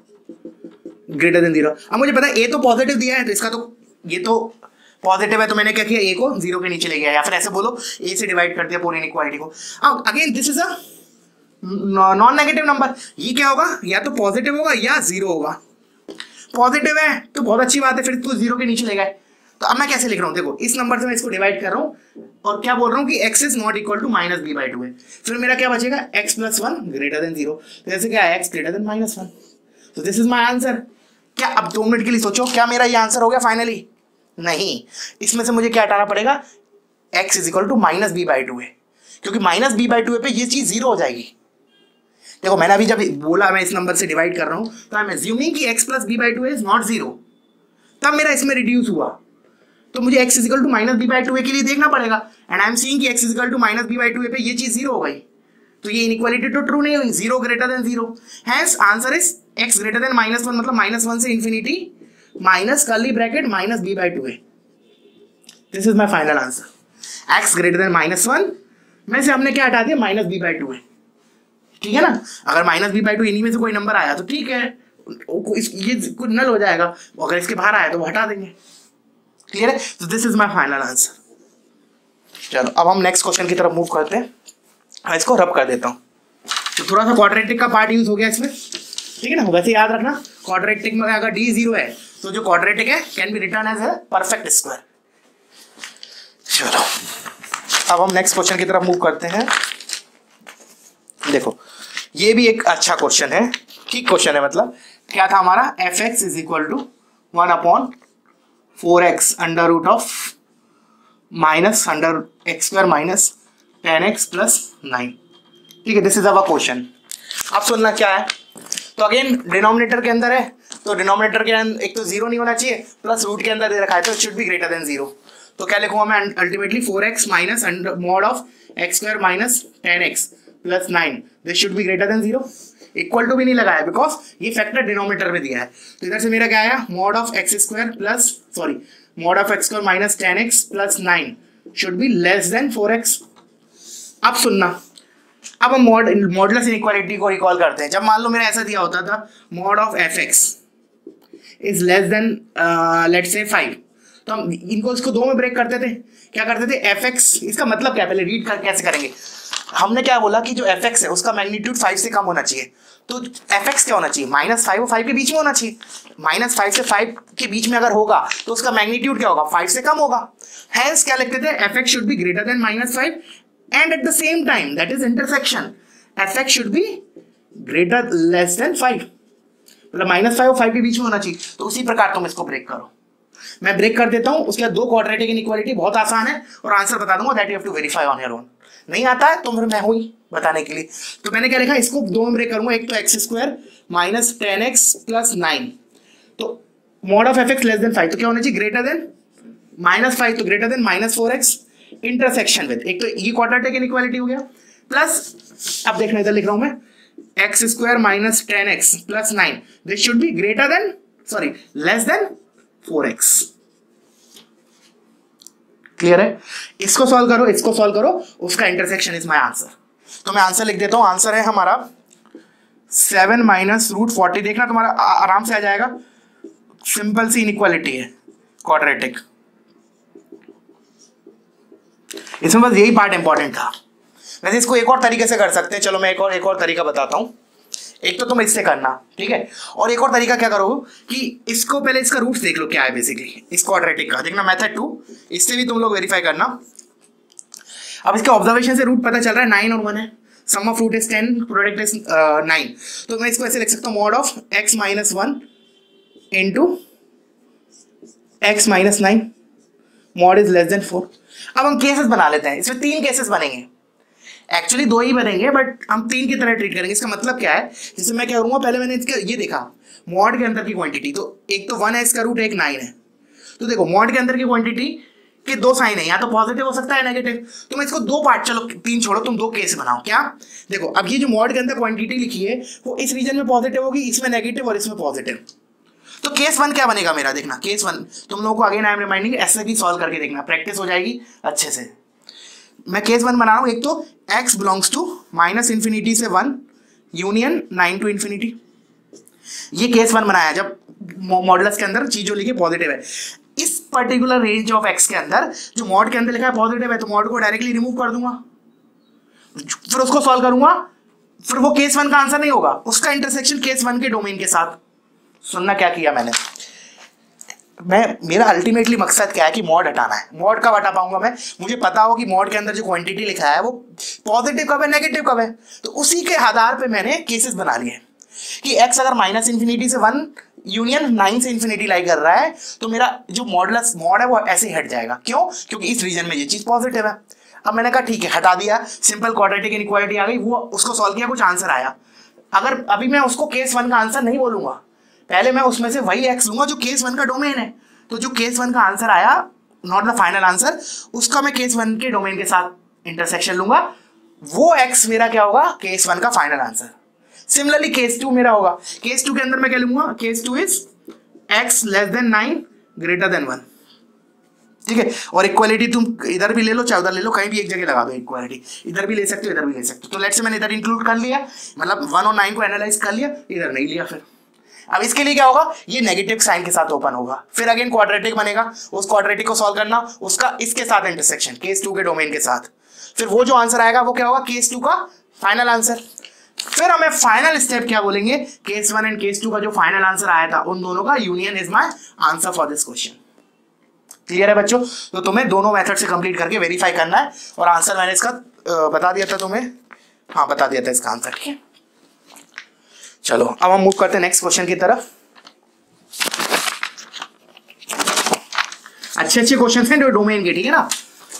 ग्रेटर देन 0। अब मुझे पता है a तो पॉजिटिव दिया है, तो इसका तो ये तो पॉजिटिव है, तो मैंने क्या किया, a को 0 के नीचे ले गया, या फिर ऐसे बोलो a से डिवाइड कर दिया पूरी इनइक्वालिटी को। अब again this is a non negative number, ये क्या होगा, या तो पॉजिटिव होगा या 0 होगा। पॉजिटिव है तो बहुत अच्छी बात है, फिर तो 0 के नीचे ले गए। तो अब मैं कैसे लिख रहा हूँ, देखो इस नंबर से मैं इसको डिवाइड कर रहा हूँ और क्या बोल रहा हूँ कि x is not equal to minus b by 2 है। फिर मेरा क्या बचेगा, x प्लस 1 ग्रेटर देन 0। तो जैसे क्या है, x ग्रेटर देन माइनस 1। तो दिस इज माई आंसर। क्या अब 2 मिनट के लिए सोचो, क्या मेरा ये आंसर हो गया फाइनली? नहीं, इसमें से मुझे क्या हटाना पड़ेगा, x is equal to minus b by 2 है, क्योंकि माइनस बी बाई 2 पे ये चीज 0 हो जाएगी। देखो मैंने अभी जब बोला मैं इस नंबर से डिवाइड कर रहा हूँ, तो आई एम अज्यूमिंग कि x plus b by 2 is not 0, तब मेरा इसमें रिड्यूस हुआ। तो मुझे x is equal to minus b by 2 के लिए देखना पड़ेगा, एंड आई एम सीइंग कि x is equal to minus b by 2 पे ये चीज 0 हो गई। तो ये इनइक्वालिटी तो ट्रू नहीं हुई, 0 greater than 0। Hence answer is x greater than minus 1, मतलब माइनस 1 से infinity minus curly bracket minus b by 2 है। This is my final answer. x greater than minus 1 में से हमने क्या हटा दिया, माइनस बी बाई 2 है। ठीक है ना? अगर माइनस बी बाई 2 इन्हीं में से कोई नंबर आया तो ठीक है, ये कुछ नल हो जाएगा, अगर इसके बाहर आया तो वो हटा देंगे। क्लियर है? तो this is my final answer. चलो अब हम नेक्स्ट क्वेश्चन की तरफ मूव करते हैं। मैं इसको रब कर देता हूँ। तो थोड़ा सा क्वाड्रेटिक का पार्ट यूज हो गया इसमें, ठीक है ना? वैसे याद रखना, क्वाड्रेटिक में अगर d 0 है तो जो क्वाड्रेटिक है can be written as a perfect square. चलो अब हम नेक्स्ट क्वेश्चन की तरफ मूव करते हैं। देखो ये भी एक अच्छा क्वेश्चन है, ठीक क्वेश्चन है। मतलब क्या था हमारा, fx is equal to 1 upon 4x under root of minus under x square minus 10x plus 9। ठीक है, दिस इज अवर क्वेश्चन। अब सुनना क्या है, तो अगेन डिनोमिनेटर के अंदर है, तो डिनोमिनेटर के अंदर एक तो 0 नहीं होना चाहिए, प्लस रूट के अंदर दे रखा है तो it should be greater than 0। तो क्या लिखूंगा मैं, ultimately 4x minus mod of x square minus 10x plus 9, this should be greater than 0। Equal to भी नहीं लगाया बिकॉज ये फैक्टर डिनोमिनेटर में दिया है। तो इधर से मेरा क्या आया, mod of x square plus mod of x square minus 10x plus 9 should be less than 4x। अब सुनना, अब हम मॉडुलस इनइक्वालिटी को रिकॉल करते हैं। जब मान लो मेरा ऐसा दिया होता था, mod of fx is less than let's say 5, तो हम इनको इसको 2 में ब्रेक करते थे। क्या करते थे, fx, इसका मतलब क्या, पहले रीड कर कैसे करेंगे। हमने क्या बोला कि जो fx है उसका मैग्नीट्यूड 5 से कम होना चाहिए। तो fx क्या होना चाहिए, -5 और 5 के बीच में होना चाहिए। -5 से 5 के बीच में अगर होगा तो उसका मैग्नीट्यूड क्या होगा, 5 से कम होगा। हैंस क्या लिखते थे, fx should be greater than -5 and at the same time that is intersection fx should be greater less than 5, मतलब -5 और 5 के बीच में होना चाहिए। तो उसी प्रकार तुम इसको ब्रेक करो। मैं ब्रेक कर देता हूं, उसके बाद 2 क्वाड्रेटिक इनइक्वालिटी, बहुत आसान है और आंसर बता दूंगा, that you have to verify on your own. नहीं आता है तो फिर मैं हुई बताने के लिए। तो मैंने क्या लिखा, इसको 2 में ब्रेक करूंगा, एक तो x square minus 10x plus 9, तो mod of fx less than 5, तो क्या होना चाहिए, ग्रेटर देन -5, तो greater than -4x intersection with, एक तो ये क्वाड्रेटिक इनइक्वालिटी हो गया, प्लस अब देखना इधर लिख रहा हूं मैं, x square minus 10x plus 9, this should be greater than less than 4x। Clear है? इसको सॉल्व करो, इसको सॉल्व करो, उसका इंटरसेक्शन इज माय आंसर। तो मैं आंसर लिख देता हूं, आंसर है हमारा 7 माइनस रूट 40। देखना तुम्हारा आराम से आ जाएगा, सिंपल सी इनइक्वालिटी है क्वाड्रेटिक। इसमें बस यही पार्ट इंपॉर्टेंट था। वैसे इसको एक और तरीके से कर सकते हैं, चलो मैं एक और तरीका बताता हूं। एक तो तुम इससे करना, ठीक है, और एक और तरीका क्या करो कि इसको पहले इसका रूट देख लो क्या है बेसिकली इस क्वाड्रेटिक का। देखना मेथड 2, इससे भी तुम लोग वेरीफाई करना। अब इसके ऑब्जर्वेशन से रूट पता चल रहा है 9 और 1 है, sum of root is 10, product is 9। तो मैं इसको ऐसे लिख सकता हूँ mod of x minus 1 into x minus 9 mod is less than 4। अब हम केसेस बना लेते हैं, इसमें 3 केसेस बनेंगे, एक्चुअली 2 ही बनेंगे बट हम 3 की तरह ट्रीट करेंगे। इसका मतलब क्या है, जैसे मैं क्या करूंगा, पहले मैंने इसका ये देखा मॉड के अंदर की क्वांटिटी, तो एक तो 1 है इसका रूट, एक 9 है। तो देखो मॉड के अंदर की क्वांटिटी के 2 साइन है, या तो पॉजिटिव हो सकता है नेगेटिव। तो मैं इसको 2 पार्ट, चलो 3 छोड़ो, तुम 2 केस बनाओ। क्या देखो, अब ये जो मॉड के अंदर क्वांटिटी लिखी है वो इस रीजन में पॉजिटिव होगी, इसमें नेगेटिव और इसमें पॉजिटिव। तो केस 1 क्या बनेगा मेरा, देखना केस 1 तुम लोगों को अगेन आई एम रिमाइंडिंग ऐसे भी सॉल्व करके देखना, प्रैक्टिस हो जाएगी अच्छे से। मैं केस 1 बना रहा हूं, एक तो x belongs to minus infinity से 1 यूनियन 9 टू इन्फिनिटी। ये केस 1 बनाया जब मॉडुलस के अंदर चीज जो लिखी पॉजिटिव है। इस पर्टिकुलर रेंज ऑफ x के अंदर जो मॉड के अंदर लिखा है पॉजिटिव है, तो मॉड को डायरेक्टली रिमूव कर दूंगा, फिर उसको सॉल्व करूंगा, फिर वो केस 1 का आंसर नहीं होगा, उसका इंटरसेक्शन केस 1 के डोमेन के साथ। सुनना क्या किया मैंने, मेरा अल्टीमेटली मकसद क्या है कि मॉड हटाना है। मॉड कब हटा पाऊंगा मैं, मुझे पता हो कि मॉड के अंदर जो क्वांटिटी लिखा है वो पॉजिटिव कब है नेगेटिव कब है। तो उसी के आधार पे मैंने केसेस बना लिए कि x अगर माइनस इन्फिनिटी से 1 यूनियन 9 से इन्फिनिटी लाई कर रहा है, तो मेरा जो मॉड है वो ऐसे ही हट जाएगा। क्यों, क्योंकि इस रीजन में ये चीज पॉजिटिव है। अब मैंने कहा ठीक है, हटा दिया, सिंपल क्वाड्रेटिक इनइक्वालिटी आ गई, वो उसको सॉल्व किया, कुछ आंसर आया। अगर अभी मैं उसको केस 1 का आंसर नहीं बोलूंगा, पहले मैं उसमें से वही x लूंगा जो केस 1 का डोमेन है। तो जो केस 1 का आंसर आया, नॉट द फाइनल आंसर, उसका मैं केस 1 के डोमेन के साथ इंटरसेक्शन लूंगा, वो x मेरा क्या होगा, केस 1 का फाइनल आंसर। सिमिलरली केस 2 मेरा होगा, केस 2 के अंदर मैं क्या लूंगा, case 2 is x less than 9 greater than 1, ठीक है। और इक्वालिटी तुम इधर भी ले लो चाहे उधर ले लो, कहीं भी एक जगह लगा दो इक्वालिटी, इधर भी ले सकते हो इधर भी ले सकते हो। तो लेट्स से मैंने इधर इंक्लूड कर लिया, मतलब 1 और 9 को एनालाइज कर लिया, इधर नहीं लिया। फिर अब इसके लिए क्या होगा, ये नेगेटिव साइन के साथ ओपन होगा, फिर अगेन क्वाड्रेटिक बनेगा, उस क्वाड्रेटिक को सॉल्व करना, उसका इसके साथ इंटरसेक्शन केस 2 के डोमेन के साथ, फिर वो जो आंसर आएगा वो क्या होगा, केस 2 का फाइनल आंसर। फिर हमें फाइनल स्टेप क्या बोलेंगे, केस 1 एंड केस 2 का जो फाइनल आंसर आया था उन दोनों का union is my answer for this question. Clear है बच्चों, तो तुम्हें दोनों मेथड से कंप्लीट करके वेरीफाई करना है। और आंसर मैंने इसका बता दिया था तुम्हें, हाँ बता दिया था इसका आंसर, ठीक है। चलो अब हम मूव करते हैं नेक्स्ट क्वेश्चन की तरफ। अच्छे क्वेश्चन हैं जो डोमेन के, ठीक है ना।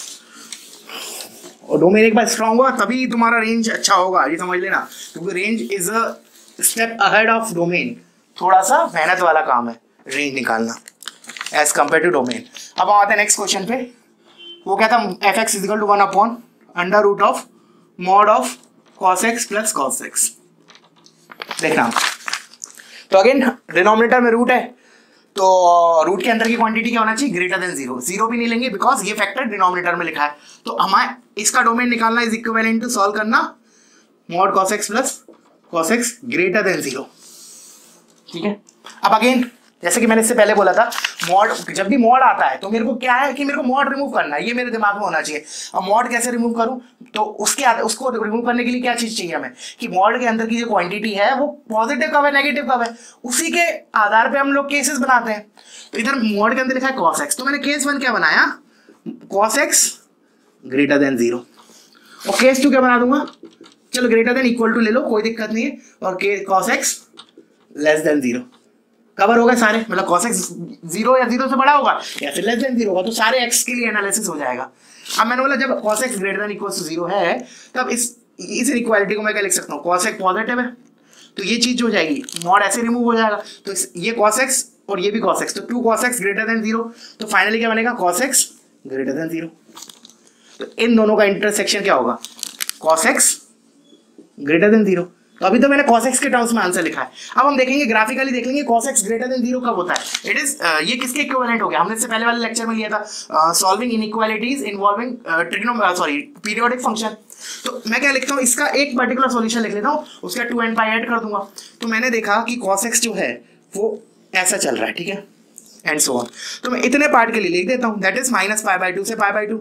और डोमेन एक बार स्ट्रांग होगा तभी तुम्हारा रेंज अच्छा होगा, ये समझ लेना, क्योंकि range is a step ahead of domain. थोड़ा सा मेहनत वाला काम है रेंज निकालना एज कंपेयर टू डोमेन। अब आते हैं नेक्स्ट क्वेश्चन पे, वो क्या था, f(x) is equal to 1 upon under root of mod of cos x plus cos x। देखना, तो अगेन डिनोमिनेटर में रूट है, तो रूट के अंदर की क्वांटिटी क्या होना चाहिए, ग्रेटर देन 0। 0 भी नहीं लेंगे बिकॉज ये फैक्टर डिनोमिनेटर में लिखा है। तो हमें इसका डोमेन निकालना इज इक्विवेलेंट टू सॉल्व करना mod cos x plus cos x greater than 0, ठीक है। अब अगेन जैसे कि मैंने इससे पहले बोला था, मॉड जब भी मॉड आता है तो मेरे को क्या है कि मेरे को मॉड रिमूव करना है, ये मेरे दिमाग में होना चाहिए। अब मॉड कैसे रिमूव करूं, तो उसको रिमूव करने के लिए क्या चीज चाहिए हमें, कि मॉड के अंदर की जो क्वांटिटी है वो पॉजिटिव कब है नेगेटिव कब है, उसी के आधार पे हम लोग केसेस बनाते हैं। तो इधर मॉड के अंदर लिखा है cos x, तो मैंने केस 1 क्या बनाया, cos x ग्रेटर देन 0, और केस 2 क्या बना दूंगा, चलो ग्रेटर देन इक्वल टू ले लो, कोई दिक्कत नहीं है, और cos x less than 0 cover हो गए सारे, मतलब cos x 0 या 0 से बड़ा होगा या फिर लेस देन 0 होगा, तो सारे x के लिए एनालिसिस हो जाएगा। अब मैंने बोला जब cos x greater than equal to 0 है, तब इस इक्वालिटी को मैं क्या लिख सकता हूँ, cos x पॉजिटिव है तो ये चीज हो जाएगी, मॉड ऐसे रिमूव हो जाएगा, तो ये cos x और ये भी cos x, तो 2 cos x ग्रेटर देन 0, तो फाइनली क्या बनेगा, cos x ग्रेटर देन 0। तो इन दोनों का इंटरसेक्शन क्या होगा, cos x ग्रेटर देन 0। तो अभी तो मैंने cos x के टर्म्स में आंसर लिखा है। अब हम देखेंगे ग्राफिकली देख लेंगे cos x ग्रेटर देन 0 कब होता है। इट इज ये किसके इक्विवेलेंट हो गया, हमने इससे पहले वाले लेक्चर में लिया था, solving inequalities involving periodic function. तो मैं क्या लिखता हूँ, इसका एक पर्टिकुलर सॉल्यूशन लिख लेता हूँ, उसका 2n पाई ऐड कर दूंगा। तो मैंने देखा कि cos x जो है वो ऐसा चल रहा है, ठीक है, एंड सो ऑन। तो मैं इतने पार्ट के लिए लिख देता हूँ, that is minus pi by two से pi by two,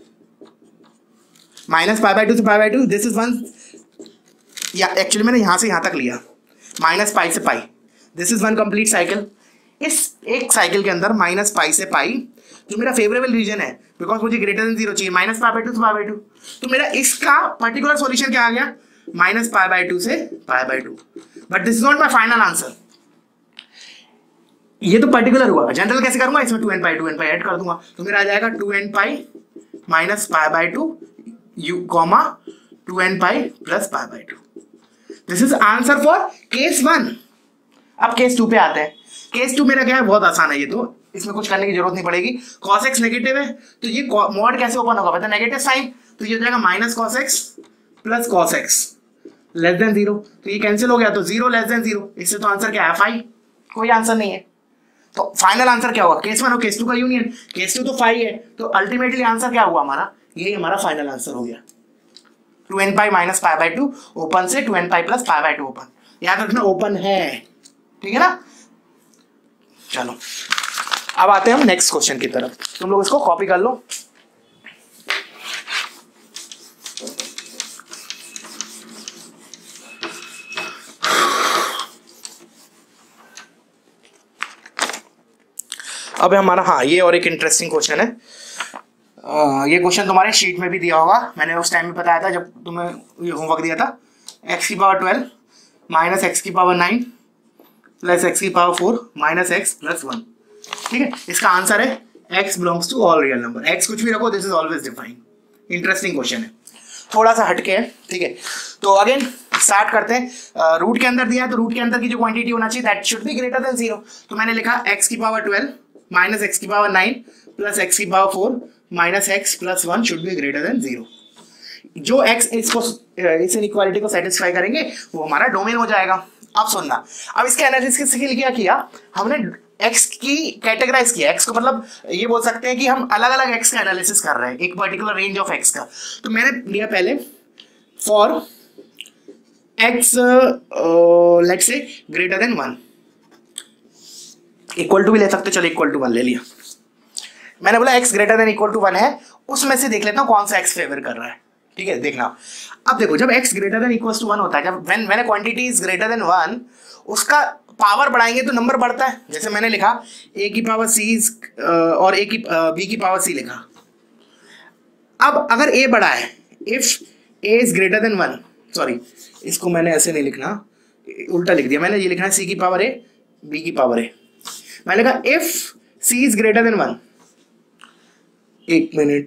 minus pi by two से pi by two, this is one, या एक्चुअली मैंने यहां से यहां तक लिया, माइनस पाई से pi, this is one complete cycle. इस एक साइकिल के अंदर माइनस पाई से पाई जो मेरा फेवरेबल रीजन है, बिकॉज मुझे ग्रेटर देन जीरो चाहिए, माइनस पाई बाई टू से पाई बाई टू, तो मेरा इसका पर्टिकुलर सॉल्यूशन क्या आ गया, माइनस पाई बाई टू से pi by two. But this is not my final answer, ये तो पर्टिकुलर हुआ, जनरल कैसे करूंगा, इसमें 2n पाई ऐड कर दूंगा, तो मेरा आ जाएगा 2n pi minus pi by two U comma 2n pi plus pi by two. This is answer for case 1। अब केस 2 पे आते हैं। केस 2 मेरा क्या है, बहुत आसान है, ये तो इसमें कुछ करने की जरूरत नहीं पड़ेगी। cos x नेगेटिव है तो ये मॉड कैसे ओपन होगा, पता है, नेगेटिव साइन, तो ये हो जाएगा minus cos x plus cos x less than 0, तो ये कैंसिल हो गया, तो 0 लेस देन 0, इससे तो आंसर क्या है, फाई, कोई आंसर नहीं है। तो फाइनल आंसर क्या होगा, केस 1 और केस 2 का यूनियन, केस 2 तो फाई है, तो अल्टीमेटली आंसर क्या हुआ हमारा, ये हमारा फाइनल आंसर हो गया, 2n pi minus pi by two open से 2n pi plus pi by two open, याद रखना ओपन है, ठीक है ना। चलो अब आते हैं हम नेक्स्ट क्वेश्चन की तरफ, तुम लोग इसको कॉपी कर लो। अब हमारा, हाँ, ये और एक इंटरेस्टिंग क्वेश्चन है। ये क्वेश्चन तुम्हारे शीट में भी दिया होगा, मैंने उस टाइम में बताया था जब तुम्हें ये होमवर्क दिया था, x की पावर 12 माइनस एक्स की पावर 9 प्लस एक्स की पावर 4 माइनस एक्स प्लस 1, ठीक है। इसका आंसर है x belongs to all real number, x कुछ भी रखो, this is always define. Interesting question है, थोड़ा सा हटके है, ठीक है। तो अगेन स्टार्ट करते हैं। रूट के अंदर दिया है तो रूट के अंदर की जो क्वांटिटी होना चाहिए that should be greater than 0, तो मैंने लिखा x की पावर 12 माइनस एक्स की पावर 9 प्लस एक्स की power 4 minus x plus 1 should be greater than 0। जो x इसको इस इनइक्वालिटी को सेटिस्फाई करेंगे वो हमारा डोमेन हो जाएगा। अब सुनना, अब इसके एनालिसिस के लिए क्या किया हमने, x की कैटेगराइज किया, x को मतलब ये बोल सकते हैं कि हम अलग अलग x का एनालिसिस कर रहे हैं, एक पर्टिकुलर रेंज ऑफ x का। तो मैंने लिया पहले for x let's say greater than 1, equal to भी ले सकते, चलो इक्वल टू 1 ले लिया। मैंने बोला x greater than equal to 1 है, उसमें से देख लेता हूँ कौन सा x फेवर कर रहा है, ठीक है। देखना, अब देखो जब x greater than equal to 1 होता है, जब when quantity is greater than 1, उसका पावर बढ़ाएंगे तो नंबर बढ़ता है। जैसे मैंने लिखा a की पावर c और a की b की पावर c लिखा। अब अगर a बड़ा है, if a is greater than 1, sorry इसको मैंने ऐसे नहीं लिखना, उल्टा लिख दिया मैंने, ये लिखना है c की पावर a b की पावर a। मैंने कहा if c is greater than 1, एक मिनट,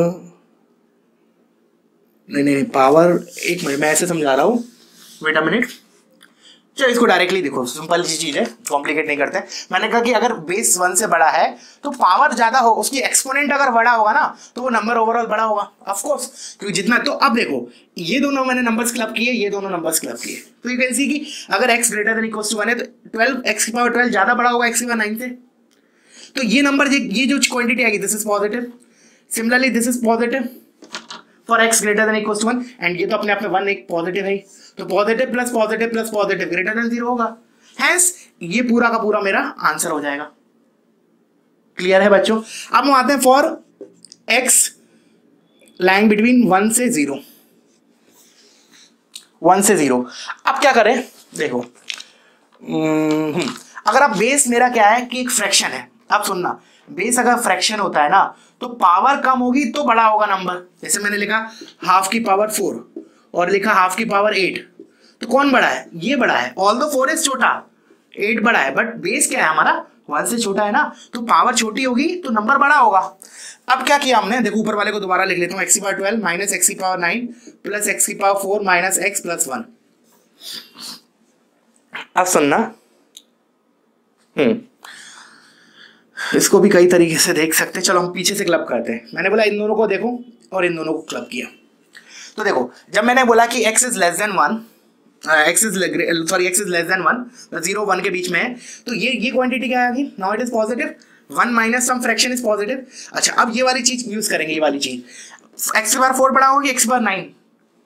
नहीं पावर, एक मिनट मैं ऐसे समझा रहा हूँ, वेट अ मिनट, चलो इसको डायरेक्टली देखो, सिंपल सी चीज है, कॉम्प्लिकेट नहीं करते। मैंने कहा कि अगर बेस 1 से बड़ा है तो पावर ज्यादा हो, उसकी एक्सपोनेंट अगर बड़ा होगा ना तो वो नंबर ओवरऑल बड़ा होगा, ऑफ कोर्स, क्योंकि जितना। तो अब देखो ये दोनों मैंने नंबर्स क्लब किए, ये दोनों नंबर्स क्लब किए, तो यू कैन सी कि अगर x greater than equals to 1 है तो 12 x की पावर 12 ज्यादा बड़ा होगा x की पावर 9 से, तो ये नंबर, ये जो क्वांटिटी आएगी this is positive, similarly this is positive for x greater than equals to 1, and ये तो अपने आप में 1 एक पॉजिटिव है, तो positive plus positive plus positive greater than 0 होगा, हैंस ये पूरा का पूरा मेरा आंसर हो जाएगा। क्लियर है बच्चों। अब हम आते हैं फॉर x लाइंग बिटवीन 1 से 0, 1 से 0। अब क्या करें, देखो अगर आप बेस मेरा क्या है कि एक फ्रैक्शन है, अब सुनना, बेस अगर फ्रैक्शन होता है ना तो पावर कम होगी तो बड़ा होगा नंबर। जैसे मैंने लिखा हाफ की पावर 4 और लिखा हाफ की पावर 8, तो कौन बड़ा है, ये बड़ा है, ऑल्दो 4 इज छोटा, 8 बड़ा है, बट बेस क्या है हमारा 1 से छोटा है ना, तो पावर छोटी होगी तो नंबर बड़ा होगा। अब क्या किया हमने, देखो ऊपर वाले को दोबारा लिख लेता हूँ, x की पावर 12 माइनस एक्स की पावर 9 प्लस एक्स की पावर 4 माइनस एक्स प्लस 1। अब सुनना, इसको भी कई तरीके से देख सकते हैं, चलो हम पीछे से क्लब करते हैं। मैंने बोला इन दोनों को देखो और इन दोनों को क्लब किया, तो देखो जब मैंने बोला कि x is less than 1, x is less than 1, 0 1 के बीच में है, तो ये क्वांटिटी क्या आएगी, now it is positive, 1 minus some fraction is positive. अच्छा अब ये वाली चीज यूज करेंगे, ये वाली चीज x की पावर 4 बड़ा होगी x की पावर 9,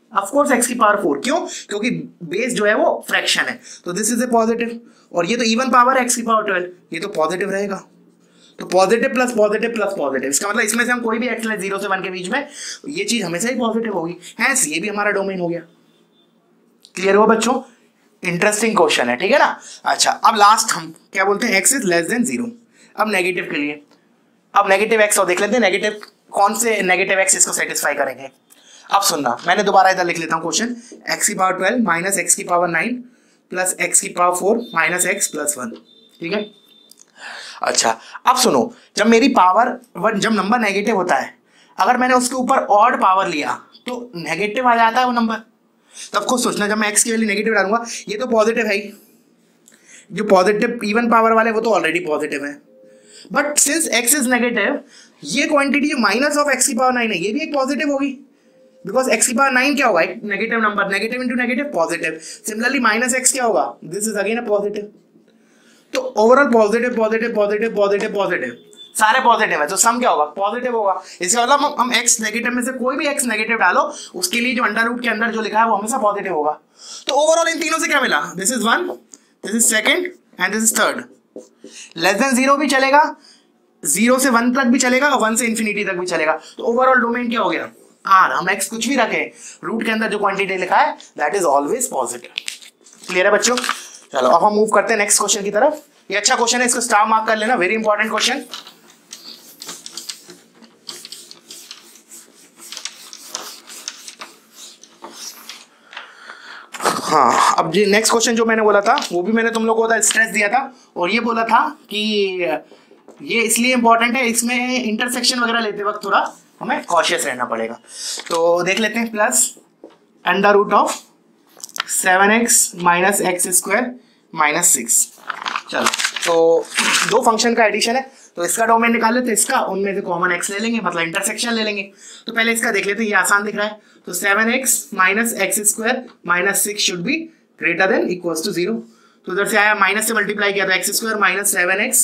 ऑफ कोर्स x की पावर 4, क्यों? क्योंकि बेस जो है वो फ्रैक्शन है, तो दिस इज ए पॉजिटिव, और ये तो इवन पावर है x की पावर 12, ये तो पॉजिटिव रहेगा, तो positive plus positive plus positive, इसका मतलब इसमें से हम कोई भी x ले 0 से 1 के बीच में, ये चीज हमेशा ही पॉजिटिव होगी, हैंस ये भी हमारा डोमेन हो गया। क्लियर हुआ बच्चों? इंटरेस्टिंग क्वेश्चन है, ठीक है ना। अच्छा, अब लास्ट हम क्या बोलते हैं, x इज लेस देन 0। अब नेगेटिव के लिए, अब नेगेटिव x और देख लेते हैं नेगेटिव कौन से नेगेटिव x इसको सेटिस्फाई करेंगे। अब सुनना, मैंने दोबारा इधर लिख लेता हूं क्वेश्चन, x की पावर 12 माइनस x की पावर 9 प्लस x की पावर 4 माइनस x प्लस 1, ठीक है। अच्छा, अब सुनो, जब मेरी पावर जब नंबर नेगेटिव होता है, अगर मैंने उसके ऊपर ऑड पावर लिया तो नेगेटिव आ जाता है वो नंबर। तब खुद सोचना, जब मैं x की वैल्यू नेगेटिव डालूंगा, ये तो पॉजिटिव है ही, जो पॉजिटिव इवन पावर वाले वो तो ऑलरेडी पॉजिटिव है, but since x is negative, ये क्वांटिटी माइनस ऑफ x की पावर 9 है, ये भी एक पॉजिटिव होगी, बिकॉज x की पावर 9 क्या होगा, एक negative number, negative into negative positive. Similarly minus x क्या होगा, this is again a positive. तो overall positive positive positive positive positive, सारे पॉजिटिव है, तो सम क्या होगा, पॉजिटिव होगा। इसका मतलब हम x नेगेटिव में से कोई भी x नेगेटिव डालो, उसके लिए जो अंडर रूट के अंदर जो लिखा है वो हमेशा पॉजिटिव होगा। तो ओवरऑल इन तीनों से क्या मिला, this is 1, this is second and this is third. Less than 0 भी चलेगा, 0 से 1 तक भी चलेगा, और 1 से इंफिनिटी तक भी चलेगा। तो ओवरऑल डोमेन क्या हो गया, R। हम x कुछ भी रखें, रूट के अंदर जो क्वांटिटी लिखा है that is always positive. Clear है बच्चों? चलो अब हम मूव करते हैं नेक्स्ट क्वेश्चन की तरफ। ये अच्छा क्वेश्चन है, इसको स्टार मार्क कर लेना, वेरी इंपॉर्टेंट क्वेश्चन। हाँ, अब जी नेक्स्ट क्वेश्चन जो मैंने बोला था वो भी मैंने तुम लोगों को स्ट्रेस दिया था, और ये बोला था कि ये इसलिए इंपॉर्टेंट है, इसमें इंटरसेक्शन वगैरह लेते वक्त थोड़ा हमें कॉशियस रहना पड़ेगा। तो देख लेते हैं, plus under root of 7x minus x square minus 6। चलो, तो दो फंक्शन का एडिशन है, तो इसका डोमेन निकाल लेते हैं, इसका उनमें से कॉमन x ले लेंगे, मतलब इंटरसेक्शन ले लेंगे। तो पहले इसका देख लेते हैं, ये आसान दिख रहा है। तो 7x minus x square minus 6 should be greater than equals to 0। तो उधर से आया, माइनस से मल्टीप्लाई किया, तो x square minus 7x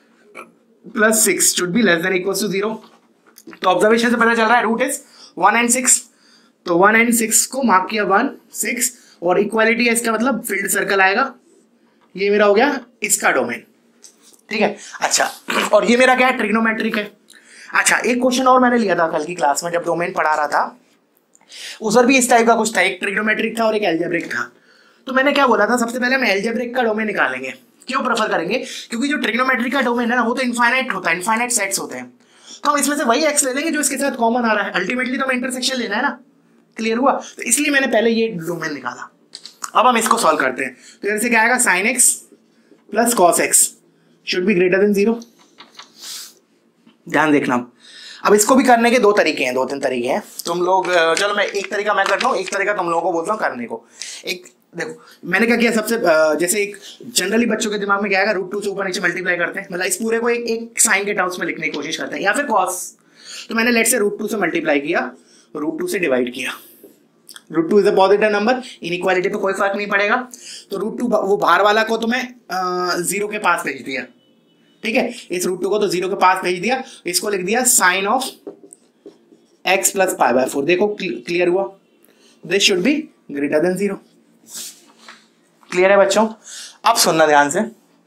plus 6 should be less than equals to 0। तो ऑब्जर्वेशन से पता चल रहा है रूट इज 1 एंड 6, तो 1 एंड 6 को मार्क किया 1 6, और इक्वालिटी है, इसका मतलब फील्ड सर्कल आएगा। ये मेरा हो गया इसका डोमेन, ठीक है। अच्छा, और ये मेरा क्या है, ट्रिग्नोमेट्रिक है। अच्छा, एक क्वेश्चन और मैंने लिया था कल की क्लास में जब डोमेन पढ़ा रहा था, उधर भी इस टाइप का कुछ था, एक ट्रिग्नोमेट्रिक था और एक एल्जेब्रिक था। तो मैंने क्या बोला था, सबसे पहले हम एल्जेब्रिक का डोमेन निकालेंगे। क्यों प्रेफर करेंगे, क्योंकि जो ट्रिग्नोमेट्रिक का डोमेन है ना, वो तो इनफाइनाइट होता है, इनफाइनाइट सेट्स होते हैं। तो हम इसमें से वही एक्स ले लेंगे जो इसके साथ कॉमन आ रहा है, अल्टीमेटली तो हमें इंटरसेक्शन लेना है ना। क्लियर हुआ? तो इसलिए मैंने पहले ये डोमेन निकाला। अब हम इसको सॉल्व करते हैं। तो इधर से क्या आएगा, sine x plus cos x should be greater than 0। ध्यान देखना, अब इसको भी करने के दो तरीके हैं, 2-3 तरीके हैं। तुम लोग, चलो मैं एक तरीका मैं करता हूँ, एक तरीका तुम लोगों को बोलता हूँ करने को। एक देखो, मैंने क्या किया, सबसे जैसे एक जनरली बच्चों के दिमाग में क्या आएगा, √2 से ऊपर नीचे मल्टीप्लाई करते हैं, मतलब इस पूरे को एक साइन के टर्म्स में लिखने की कोशिश करते हैं, या फिर कॉस। तो मैंने लेट से √2 से मल्टीप्लाई किया, √2 से डिवाइड किया। √2 is a positive number, inequality पे कोई फर्क नहीं पड़ेगा। तो √2 वो बाहर वाला को तो मैं 0 के पास भेज दिया, ठीक है। इस √2 को तो 0 के पास भेज दिया, इसको लिख दिया साइन ऑफ x प्लस π/4। देखो क्लियर हुआ, this should be greater than 0। Clear है बच्चों? अब सुनना ध्यान से,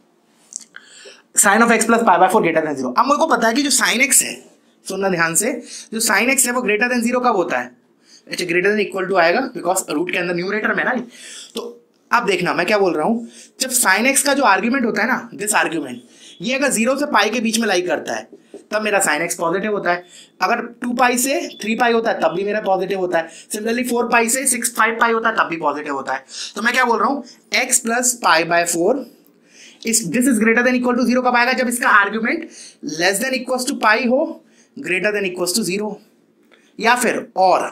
sine of x plus π/4 greater than 0। अब मुझे को पता है कि जो साइन x है, सुनना ध्यान से, जो साइन x है वो ग्रेटर देन 0 कब होता है, अच्छा ग्रेटर देन इक्वल टू आएगा, बिकॉज रूट के अंदर न्यूमरेटर में ना। तो अब देखना मैं क्या बोल रहा हूं, जब साइन x का जो आर्ग्यूमेंट होता है ना, दिस आर्ग्यूमेंट, ये अगर 0 से पाई के बीच में लाई करता है तब मेरा साइन x पॉजिटिव होता है। अगर 2 पाई से 3 पाई होता है तब भी मेरा पॉजिटिव होता है। सिमिलरली 4 पाई से 5 पाई होता है तब भी पॉजिटिव होता है। तो मैं क्या बोल रहा हूँ, x plus π/4 this is greater than equal to 0 कब आएगा, जब इसका argument less than equal to pi हो, ग्रेटर देन इक्वल टू 0, या फिर और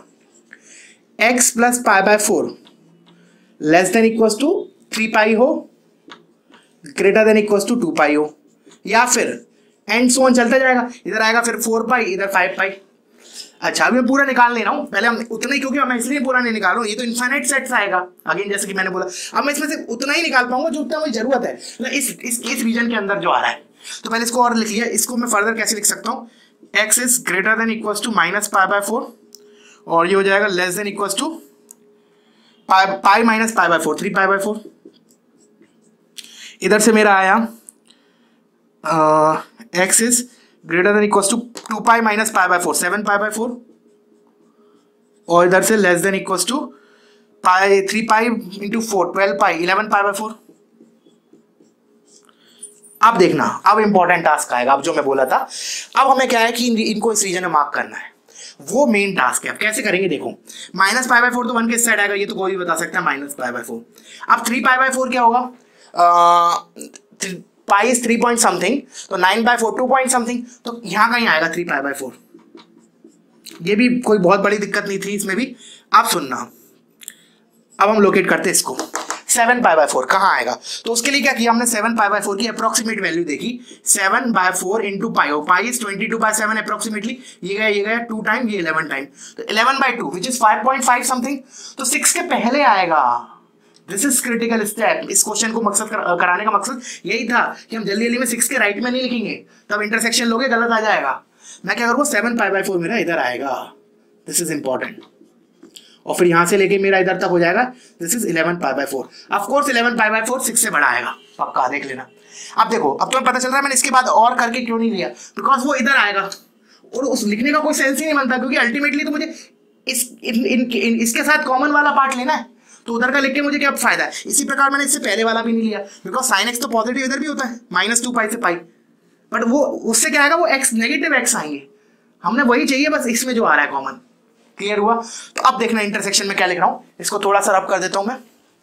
x plus π/4 less than equal to 3 pi हो, greater than equal to 2 pi हो, या फिर एंड सो ऑन चलता जाएगा, इधर आएगा फिर 4 पाई, इधर 5 पाई। अच्छा, अभी मैं पूरा निकाल ले रहा हूँ, पहले हम उतना ही, क्योंकि मैं इसलिए पूरा नहीं निकाल रहा हूँ, ये तो इनफाइनाइट सेट्स आएगा अगेन, जैसे कि मैंने बोला। अब मैं इसमें से उतना ही निकाल पाऊंगा जो उतना मुझे जरूरत है, मतलब इस रीजन के अंदर जो आ रहा है। तो पहले इसको और लिख लिया, इसको मैं फर्दर कैसे लिख सकता हूँ, x is greater than equal to -π/4, और ये हो जाएगा less than equal to pi minus pi by 4, 3 pi by 4। इधर से मेरा आया x is greater than equal to 2 pi minus pi by 4, 7 pi by 4। और इधर से less than equal to pi 3 pi into 4, 12 pi, 11 pi by 4। अब देखना, अब इंपॉर्टेंट टास्क आएगा। अब जो मैं बोला था, अब हमें क्या है कि इनको इस रीजन में मार्क करना है, वो मेन टास्क है। अब कैसे करेंगे देखो, माइनस पाई बाय 4 तो 1 के साइड आएगा, ये तो कोई भी बता सकता है, माइनस पाई बाय 4। अब 3 पाई बाय 4 क्या होगा, पाई इज 3 पॉइंट समथिंग, तो 9 बाय 4 2 पॉइंट समथिंग, तो यहां कहीं आएगा 3 पाई बाय 4। ये भी कोई बहुत बड़ी दिक्कत नहीं थी इसमें भी। आप सुनना, अब हम लोकेट करते हैं इसको। 7 पाई बाय 4 कहाँ आएगा, तो उसके लिए क्या किया हमने, 7 पाई बाय 4 की अप्रोक्सीमेट वैल्यू देखी। 7 by 4 into pi, pi is 22 by 7 approximately, ये गया 2 टाइम, ये 11 टाइम, तो 11 बाय 2 विच इज 5.5 समथिंग, तो 6 के पहले आएगा। This is critical step. इस क्वेश्चन को मकसद कराने का मकसद यही था कि हम जल्दी जल्दी में 6 के राइट में नहीं लिखेंगे, तब इंटरसेक्शन लोगे गलत आ जाएगा। मैं क्या करूँगा, 7 पाई बाय 4 मेरा इधर आएगा, दिस इज इंपॉर्टेंट, और फिर यहां से लेके मेरा इधर तक हो जाएगा, this is 11 pi by 4। Of course 11 pi by 4 6 से बड़ा आएगा, पक्का देख लेना। अब देखो, अब तुम्हें पता चल रहा है मैंने इसके बाद और करके क्यों नहीं लिया, बिकॉज वो इधर आएगा और उस लिखने का कोई सेंस ही नहीं बनता, क्योंकि अल्टीमेटली तो मुझे इसके साथ कॉमन वाला पार्ट लेना है, तो उधर का लिख के मुझे क्या फायदा है। इसी प्रकार मैंने इससे पहले वाला भी नहीं लिया, बिकॉज साइन एक्स तो पॉजिटिव इधर भी होता है, -2 पाई से पाई, बट वो उससे क्या आएगा, वो एक्स नेगेटिव एक्स आएंगे, हमने वही चाहिए बस इसमें जो आ रहा है कॉमन। क्लियर हुआ। तो अब देखना इंटरसेक्शन में क्या लिख रहा हूं, इसको थोड़ा सा रब कर देता हूं मैं,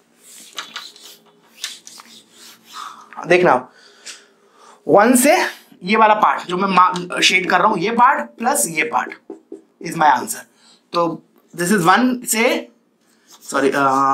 देखना 1 से ये वाला पार्ट जो मैं शेड कर रहा हूं, ये पार्ट प्लस ये पार्ट इज माय आंसर। तो दिस इज 1 से, सॉरी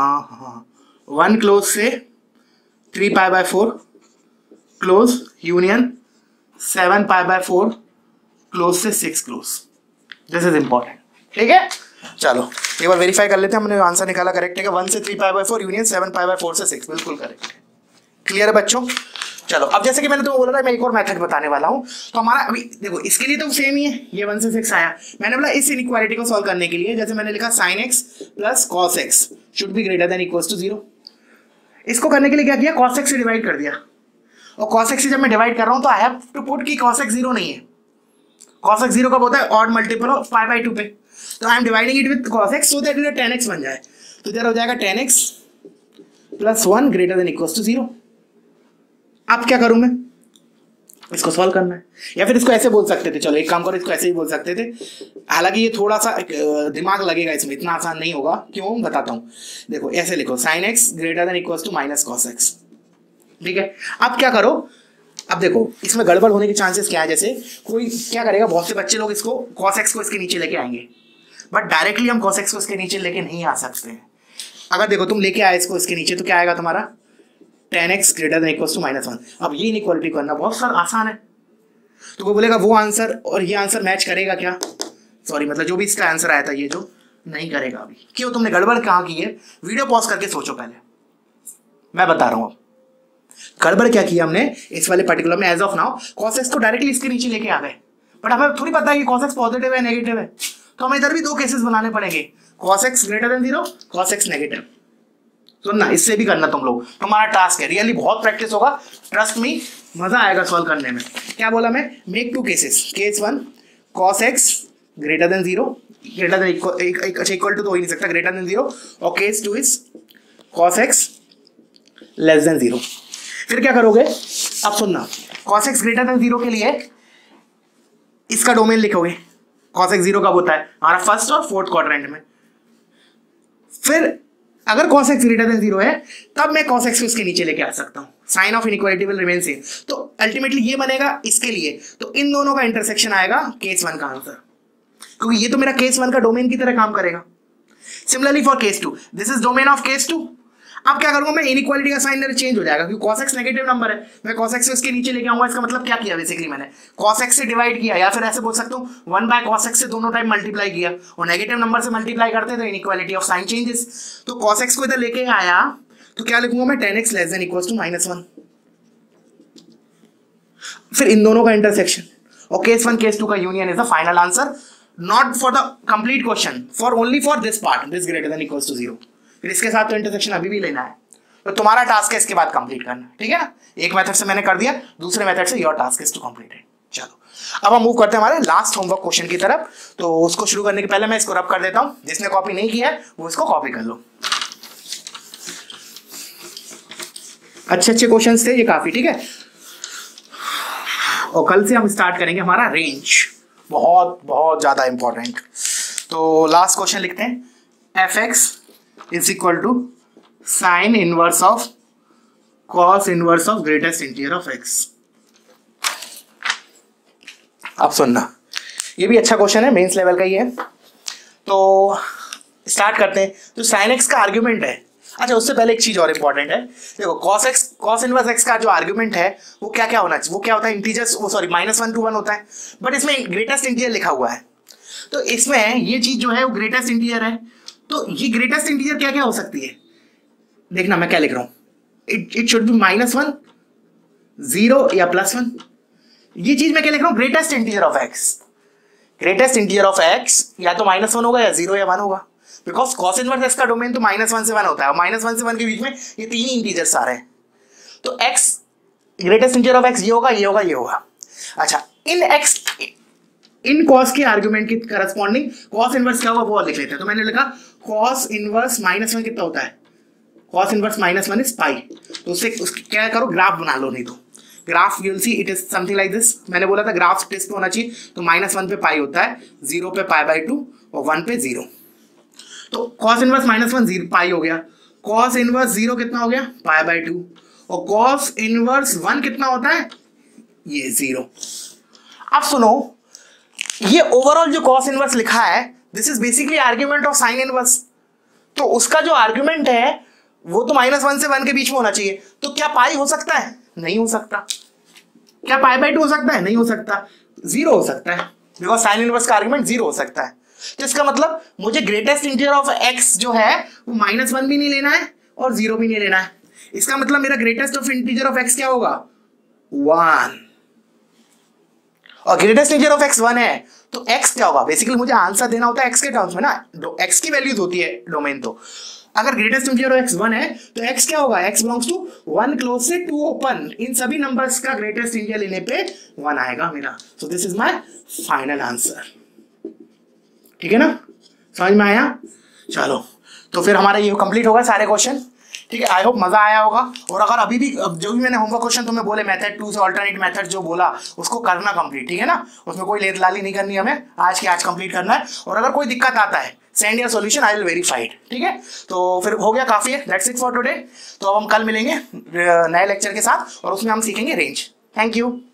1 क्लोज से 3 pi by 4 close union 7 pi by 4 close से 6 क्लोज। दिस इज इंपॉर्टेंट, ठीक है। चलो एक बार वेरीफाई कर लेते हैं, हमने आंसर निकाला करेक्ट है, 1 से 3 pi by 4 union 7 pi by 4 से 6, बिल्कुल करेक्ट है। क्लियर है बच्चों। चलो अब जैसे कि मैंने तुम्हें बोला था, मैं एक और मेथड बताने वाला हूं। तो हमारा अभी देखो, इसके लिए तो सेम ही है, ये 1 से 6 आया। मैंने बोला इस इनइक्वालिटी को सॉल्व करने के लिए, जैसे मैंने लिखा sin x plus cos x should be greater than equals to 0। इसको करने के लिए क्या किया, cos x से डिवाइड कर दिया, और cos x से जब मैं डिवाइड कर रहा हूं तो आई हैव टू पुट कि cos x 0 नहीं है। cos x 0 कब होता है, odd multiple of pi by 2 पे, तो I am dividing it with cos x so that it 10x बन जाए, तो इधर हो जाएगा 10x plus 1 greater than equals to 0। अब क्या करूं मैं, इसको सॉल्व करना है, या फिर इसको ऐसे बोल सकते थे, चलो एक काम करो, इसको ऐसे ही बोल सकते थे, हालांकि ये थोड़ा सा दिमाग लगेगा इसमें, इतना आसान नहीं होगा, क्यों बताता हूं। देखो ऐसे लिखो, sin x greater than equals to minus cos x, ठीक है। अब क्या करो, अब देखो इसमें गड़बड़ होने के चांसेस क्या है, जैसे कोई क्या करेगा, बहुत से बच्चे लोग इसको cos x को इसके नीचे लेके आएंगे, बट डायरेक्टली हम cos x को इसके नीचे लेके नहीं आ सकते हैं। अगर देखो तुम लेके आए इसको इसके नीचे, तो क्या आएगा तुम्हारा 10x greater than equals to -1। अब ये इनइक्वालिटी करना बहुत सारा आसान है, तो वो बोलेगा वो आंसर और ये आंसर मैच करेगा क्या, सॉरी मतलब जो भी इसका आंसर आया था ये जो नहीं करेगा। अभी क्यों, तुमने गड़बड़ कहाँ की है, वीडियो पॉज करके सोचो पहले, मैं बता रहा हूँ। अब गड़बड़ क्या किया हमने इस वाले पर्टिकुलर में, as of now cos x को डायरेक्टली इसके नीचे लेके आ गए, बट हमें थोड़ी पता है कि cos x पॉजिटिव है नेगेटिव है, तो हमें इधर भी 2 केसेस बनाने पड़ेंगे, cos x greater than 0, cos x negative. सुनना, इससे भी करना तुम लोग, तुम्हारा टास्क है, रियली बहुत प्रैक्टिस होगा, ट्रस्ट मी, मजा आएगा सॉल्व करने में। क्या बोला मैं, make 2 cases, case 1 cos x greater than 0, greater than equal to तो हो ही नहीं सकता, ग्रेटर देन 0, और case 2 is cos x less than 0। फिर क्या करोगे, अब सुनना, cos x ग्रेटर देन 0 के लिए इसका डोमेन लिखोगे, cos x 0 कब होता है, हमारा फर्स्ट और फोर्थ क्वाड्रेंट में। फिर अगर cos x ग्रेटर देन 0 है, तब मैं cos x को इसके नीचे लेके आ सकता हूं, sign of inequality will remain same. तो अल्टीमेटली ये बनेगा इसके लिए, तो इन दोनों का इंटरसेक्शन आएगा केस 1 का आंसर, क्योंकि ये तो मेरा केस 1 का डोमेन की तरह काम करेगा। Similarly for case 2, this is domain of case 2। अब क्या करूंगा मैं, इनइक्वालिटी का साइन चेंज हो जाएगा, क्योंकि cos x नेगेटिव नंबर है, मैं cos x को इसके नीचे लेके आऊंगा। इसका मतलब क्या किया, बेसिकली मैंने cos x से डिवाइड किया, या फिर ऐसे बोल सकता हूं 1 बाय cos x से दोनों टाइम मल्टीप्लाई किया, और नेगेटिव नंबर से मल्टीप्लाई करते तो इनइक्वालिटी ऑफ साइन चेंजेस। तो cos x को इधर लेके आया, तो क्या लिखूंगा मैं, 10x less than equals to -1। फिर इन दोनों का इंटरसेक्शन, और केस 1 केस 2 का union is the final answer, not for the complete question, for only for this part, this greater than equals to 0। फिर इसके साथ तो इंटरसेक्शन अभी भी लेना है। तो तुम्हारा टास्क है इसके बाद कंप्लीट करना, ठीक है ना। एक मेथड से मैंने कर दिया, दूसरे मेथड से your task is to complete it. चलो अब हम मूव करते हैं हमारे लास्ट होमवर्क क्वेश्चन की तरफ। तो उसको शुरू करने के पहले मैं इसको रब कर देता हूं, जिसने कॉपी नहीं किया है वो इसको कॉपी कर लो। अच्छे अच्छे क्वेश्चंस थे ये काफी, ठीक है। और कल से हम स्टार्ट करेंगे हमारा रेंज, बहुत बहुत ज्यादा इंपॉर्टेंट। तो लास्ट क्वेश्चन लिखते हैं, f x is equal to sine inverse of cos inverse of greatest integer of x. अब सुनना, ये भी अच्छा क्वेश्चन है, मेंस लेवल का ही है। तो स्टार्ट करते हैं। तो साइन एक्स का आर्ग्यूमेंट है। अच्छा उससे पहले एक चीज और इंपॉर्टेंट है, देखो कॉस इनवर्स एक्स का जो आर्ग्यूमेंट है वो क्या क्या होना चाहिए, वो क्या होता है, इंटीजर्स, वो सॉरी -1 to 1 होता है, बट इसमें ग्रेटेस्ट इंटीजर लिखा हुआ है। तो इसमें ये चीज जो है वो ग्रेटेस्ट इंटीजर है। तो ये ग्रेटेस्ट इंटीजर क्या क्या हो सकती है, देखना मैं क्या लिख रहा हूं, इट शुड बी -1, 0 या +1। ये चीज मैं क्या लिख रहा हूं, greatest integer of x. Greatest integer of x या तो -1 होगा या 0 या 1 होगा, बिकॉज कॉस इनवर्स एक्स का डोमेन तो -1 से 1 होता है, और -1 से 1 के बीच में ये तीन ही इंटीजर्स आ रहे हैं। तो x greatest integer of x ये होगा, ये होगा, ये होगा। अच्छा इन कॉस के आर्गुमेंट की करस्पॉन्डिंग कॉस इनवर्स क्या होगा वो लिख लेते हैं। तो मैंने लिखा कॉस इनवर्स -1 कितना होता है, कॉस इनवर्स -1 इज पाई। तो उससे क्या करो, ग्राफ बना लो, नहीं तो graph you will see it is something like this. मैंने बोला था ग्राफ टेस्ट पे होना चाहिए, तो -1 पे पाई होता है, 0 पे पाई/2 और 1 पे 0। तो cos इनवर्स -1 0 पाई हो गया, cos इनवर्स 0 कितना हो गया, पाई/2, और cos इनवर्स 1 कितना होता है, ये 0। अब सुनो, ये ओवरऑल जो cos इनवर्स लिखा है this is basically argument of sine inverse. तो उसका जो आर्ग्यूमेंट है वो तो -1 से 1 के बीच में होना चाहिए। तो क्या पाई हो सकता है, नहीं हो सकता। क्या पाई/2 हो सकता है, नहीं हो सकता। 0 हो सकता है, बिकॉज साइन इनवर्स का आर्ग्यूमेंट 0 हो सकता है। तो इसका मतलब मुझे ग्रेटेस्ट इंटीजर ऑफ एक्स जो है वो -1 भी नहीं लेना है और 0 भी नहीं लेना है। इसका मतलब मेरा greatest of integer of x क्या होगा, 1। और ग्रेटेस्ट इंटीजर ऑफ एक्स 1 है, तो एक्स क्या होगा, बेसिकली मुझे आंसर देना होता है एक्स के टर्म्स में ना, एक्स की वैल्यूज होती है डोमेन। तो अगर ग्रेटेस्ट इंटीजर ऑफ एक्स 1 है तो एक्स क्या होगा, एक्स बिलोंग्स टू 1 क्लोज से 2 ओपन, इन सभी नंबर्स का ग्रेटेस्ट इंटीजर लेने पे 1 आएगा मेरा। So this is my final answer, ठीक है ना, समझ में आया। चलो तो फिर हमारा ये कंप्लीट होगा सारे क्वेश्चन, ठीक है। आई होप मजा आया होगा। और अगर अभी भी जो भी मैंने होमवर्क क्वेश्चन तुम्हें बोले मेथड 2 से अल्टरनेट मेथड जो बोला उसको करना कंप्लीट, ठीक है ना, उसमें कोई लेट लाली नहीं करनी, हमें आज के आज कंप्लीट करना है। और अगर कोई दिक्कत आता है send your solution, I will verify it, ठीक है। तो फिर हो गया, काफी है, दैट्स इट फॉर टुडे। तो अब हम कल मिलेंगे नए लेक्चर के साथ और उसमें हम सीखेंगे रेंज। Thank you.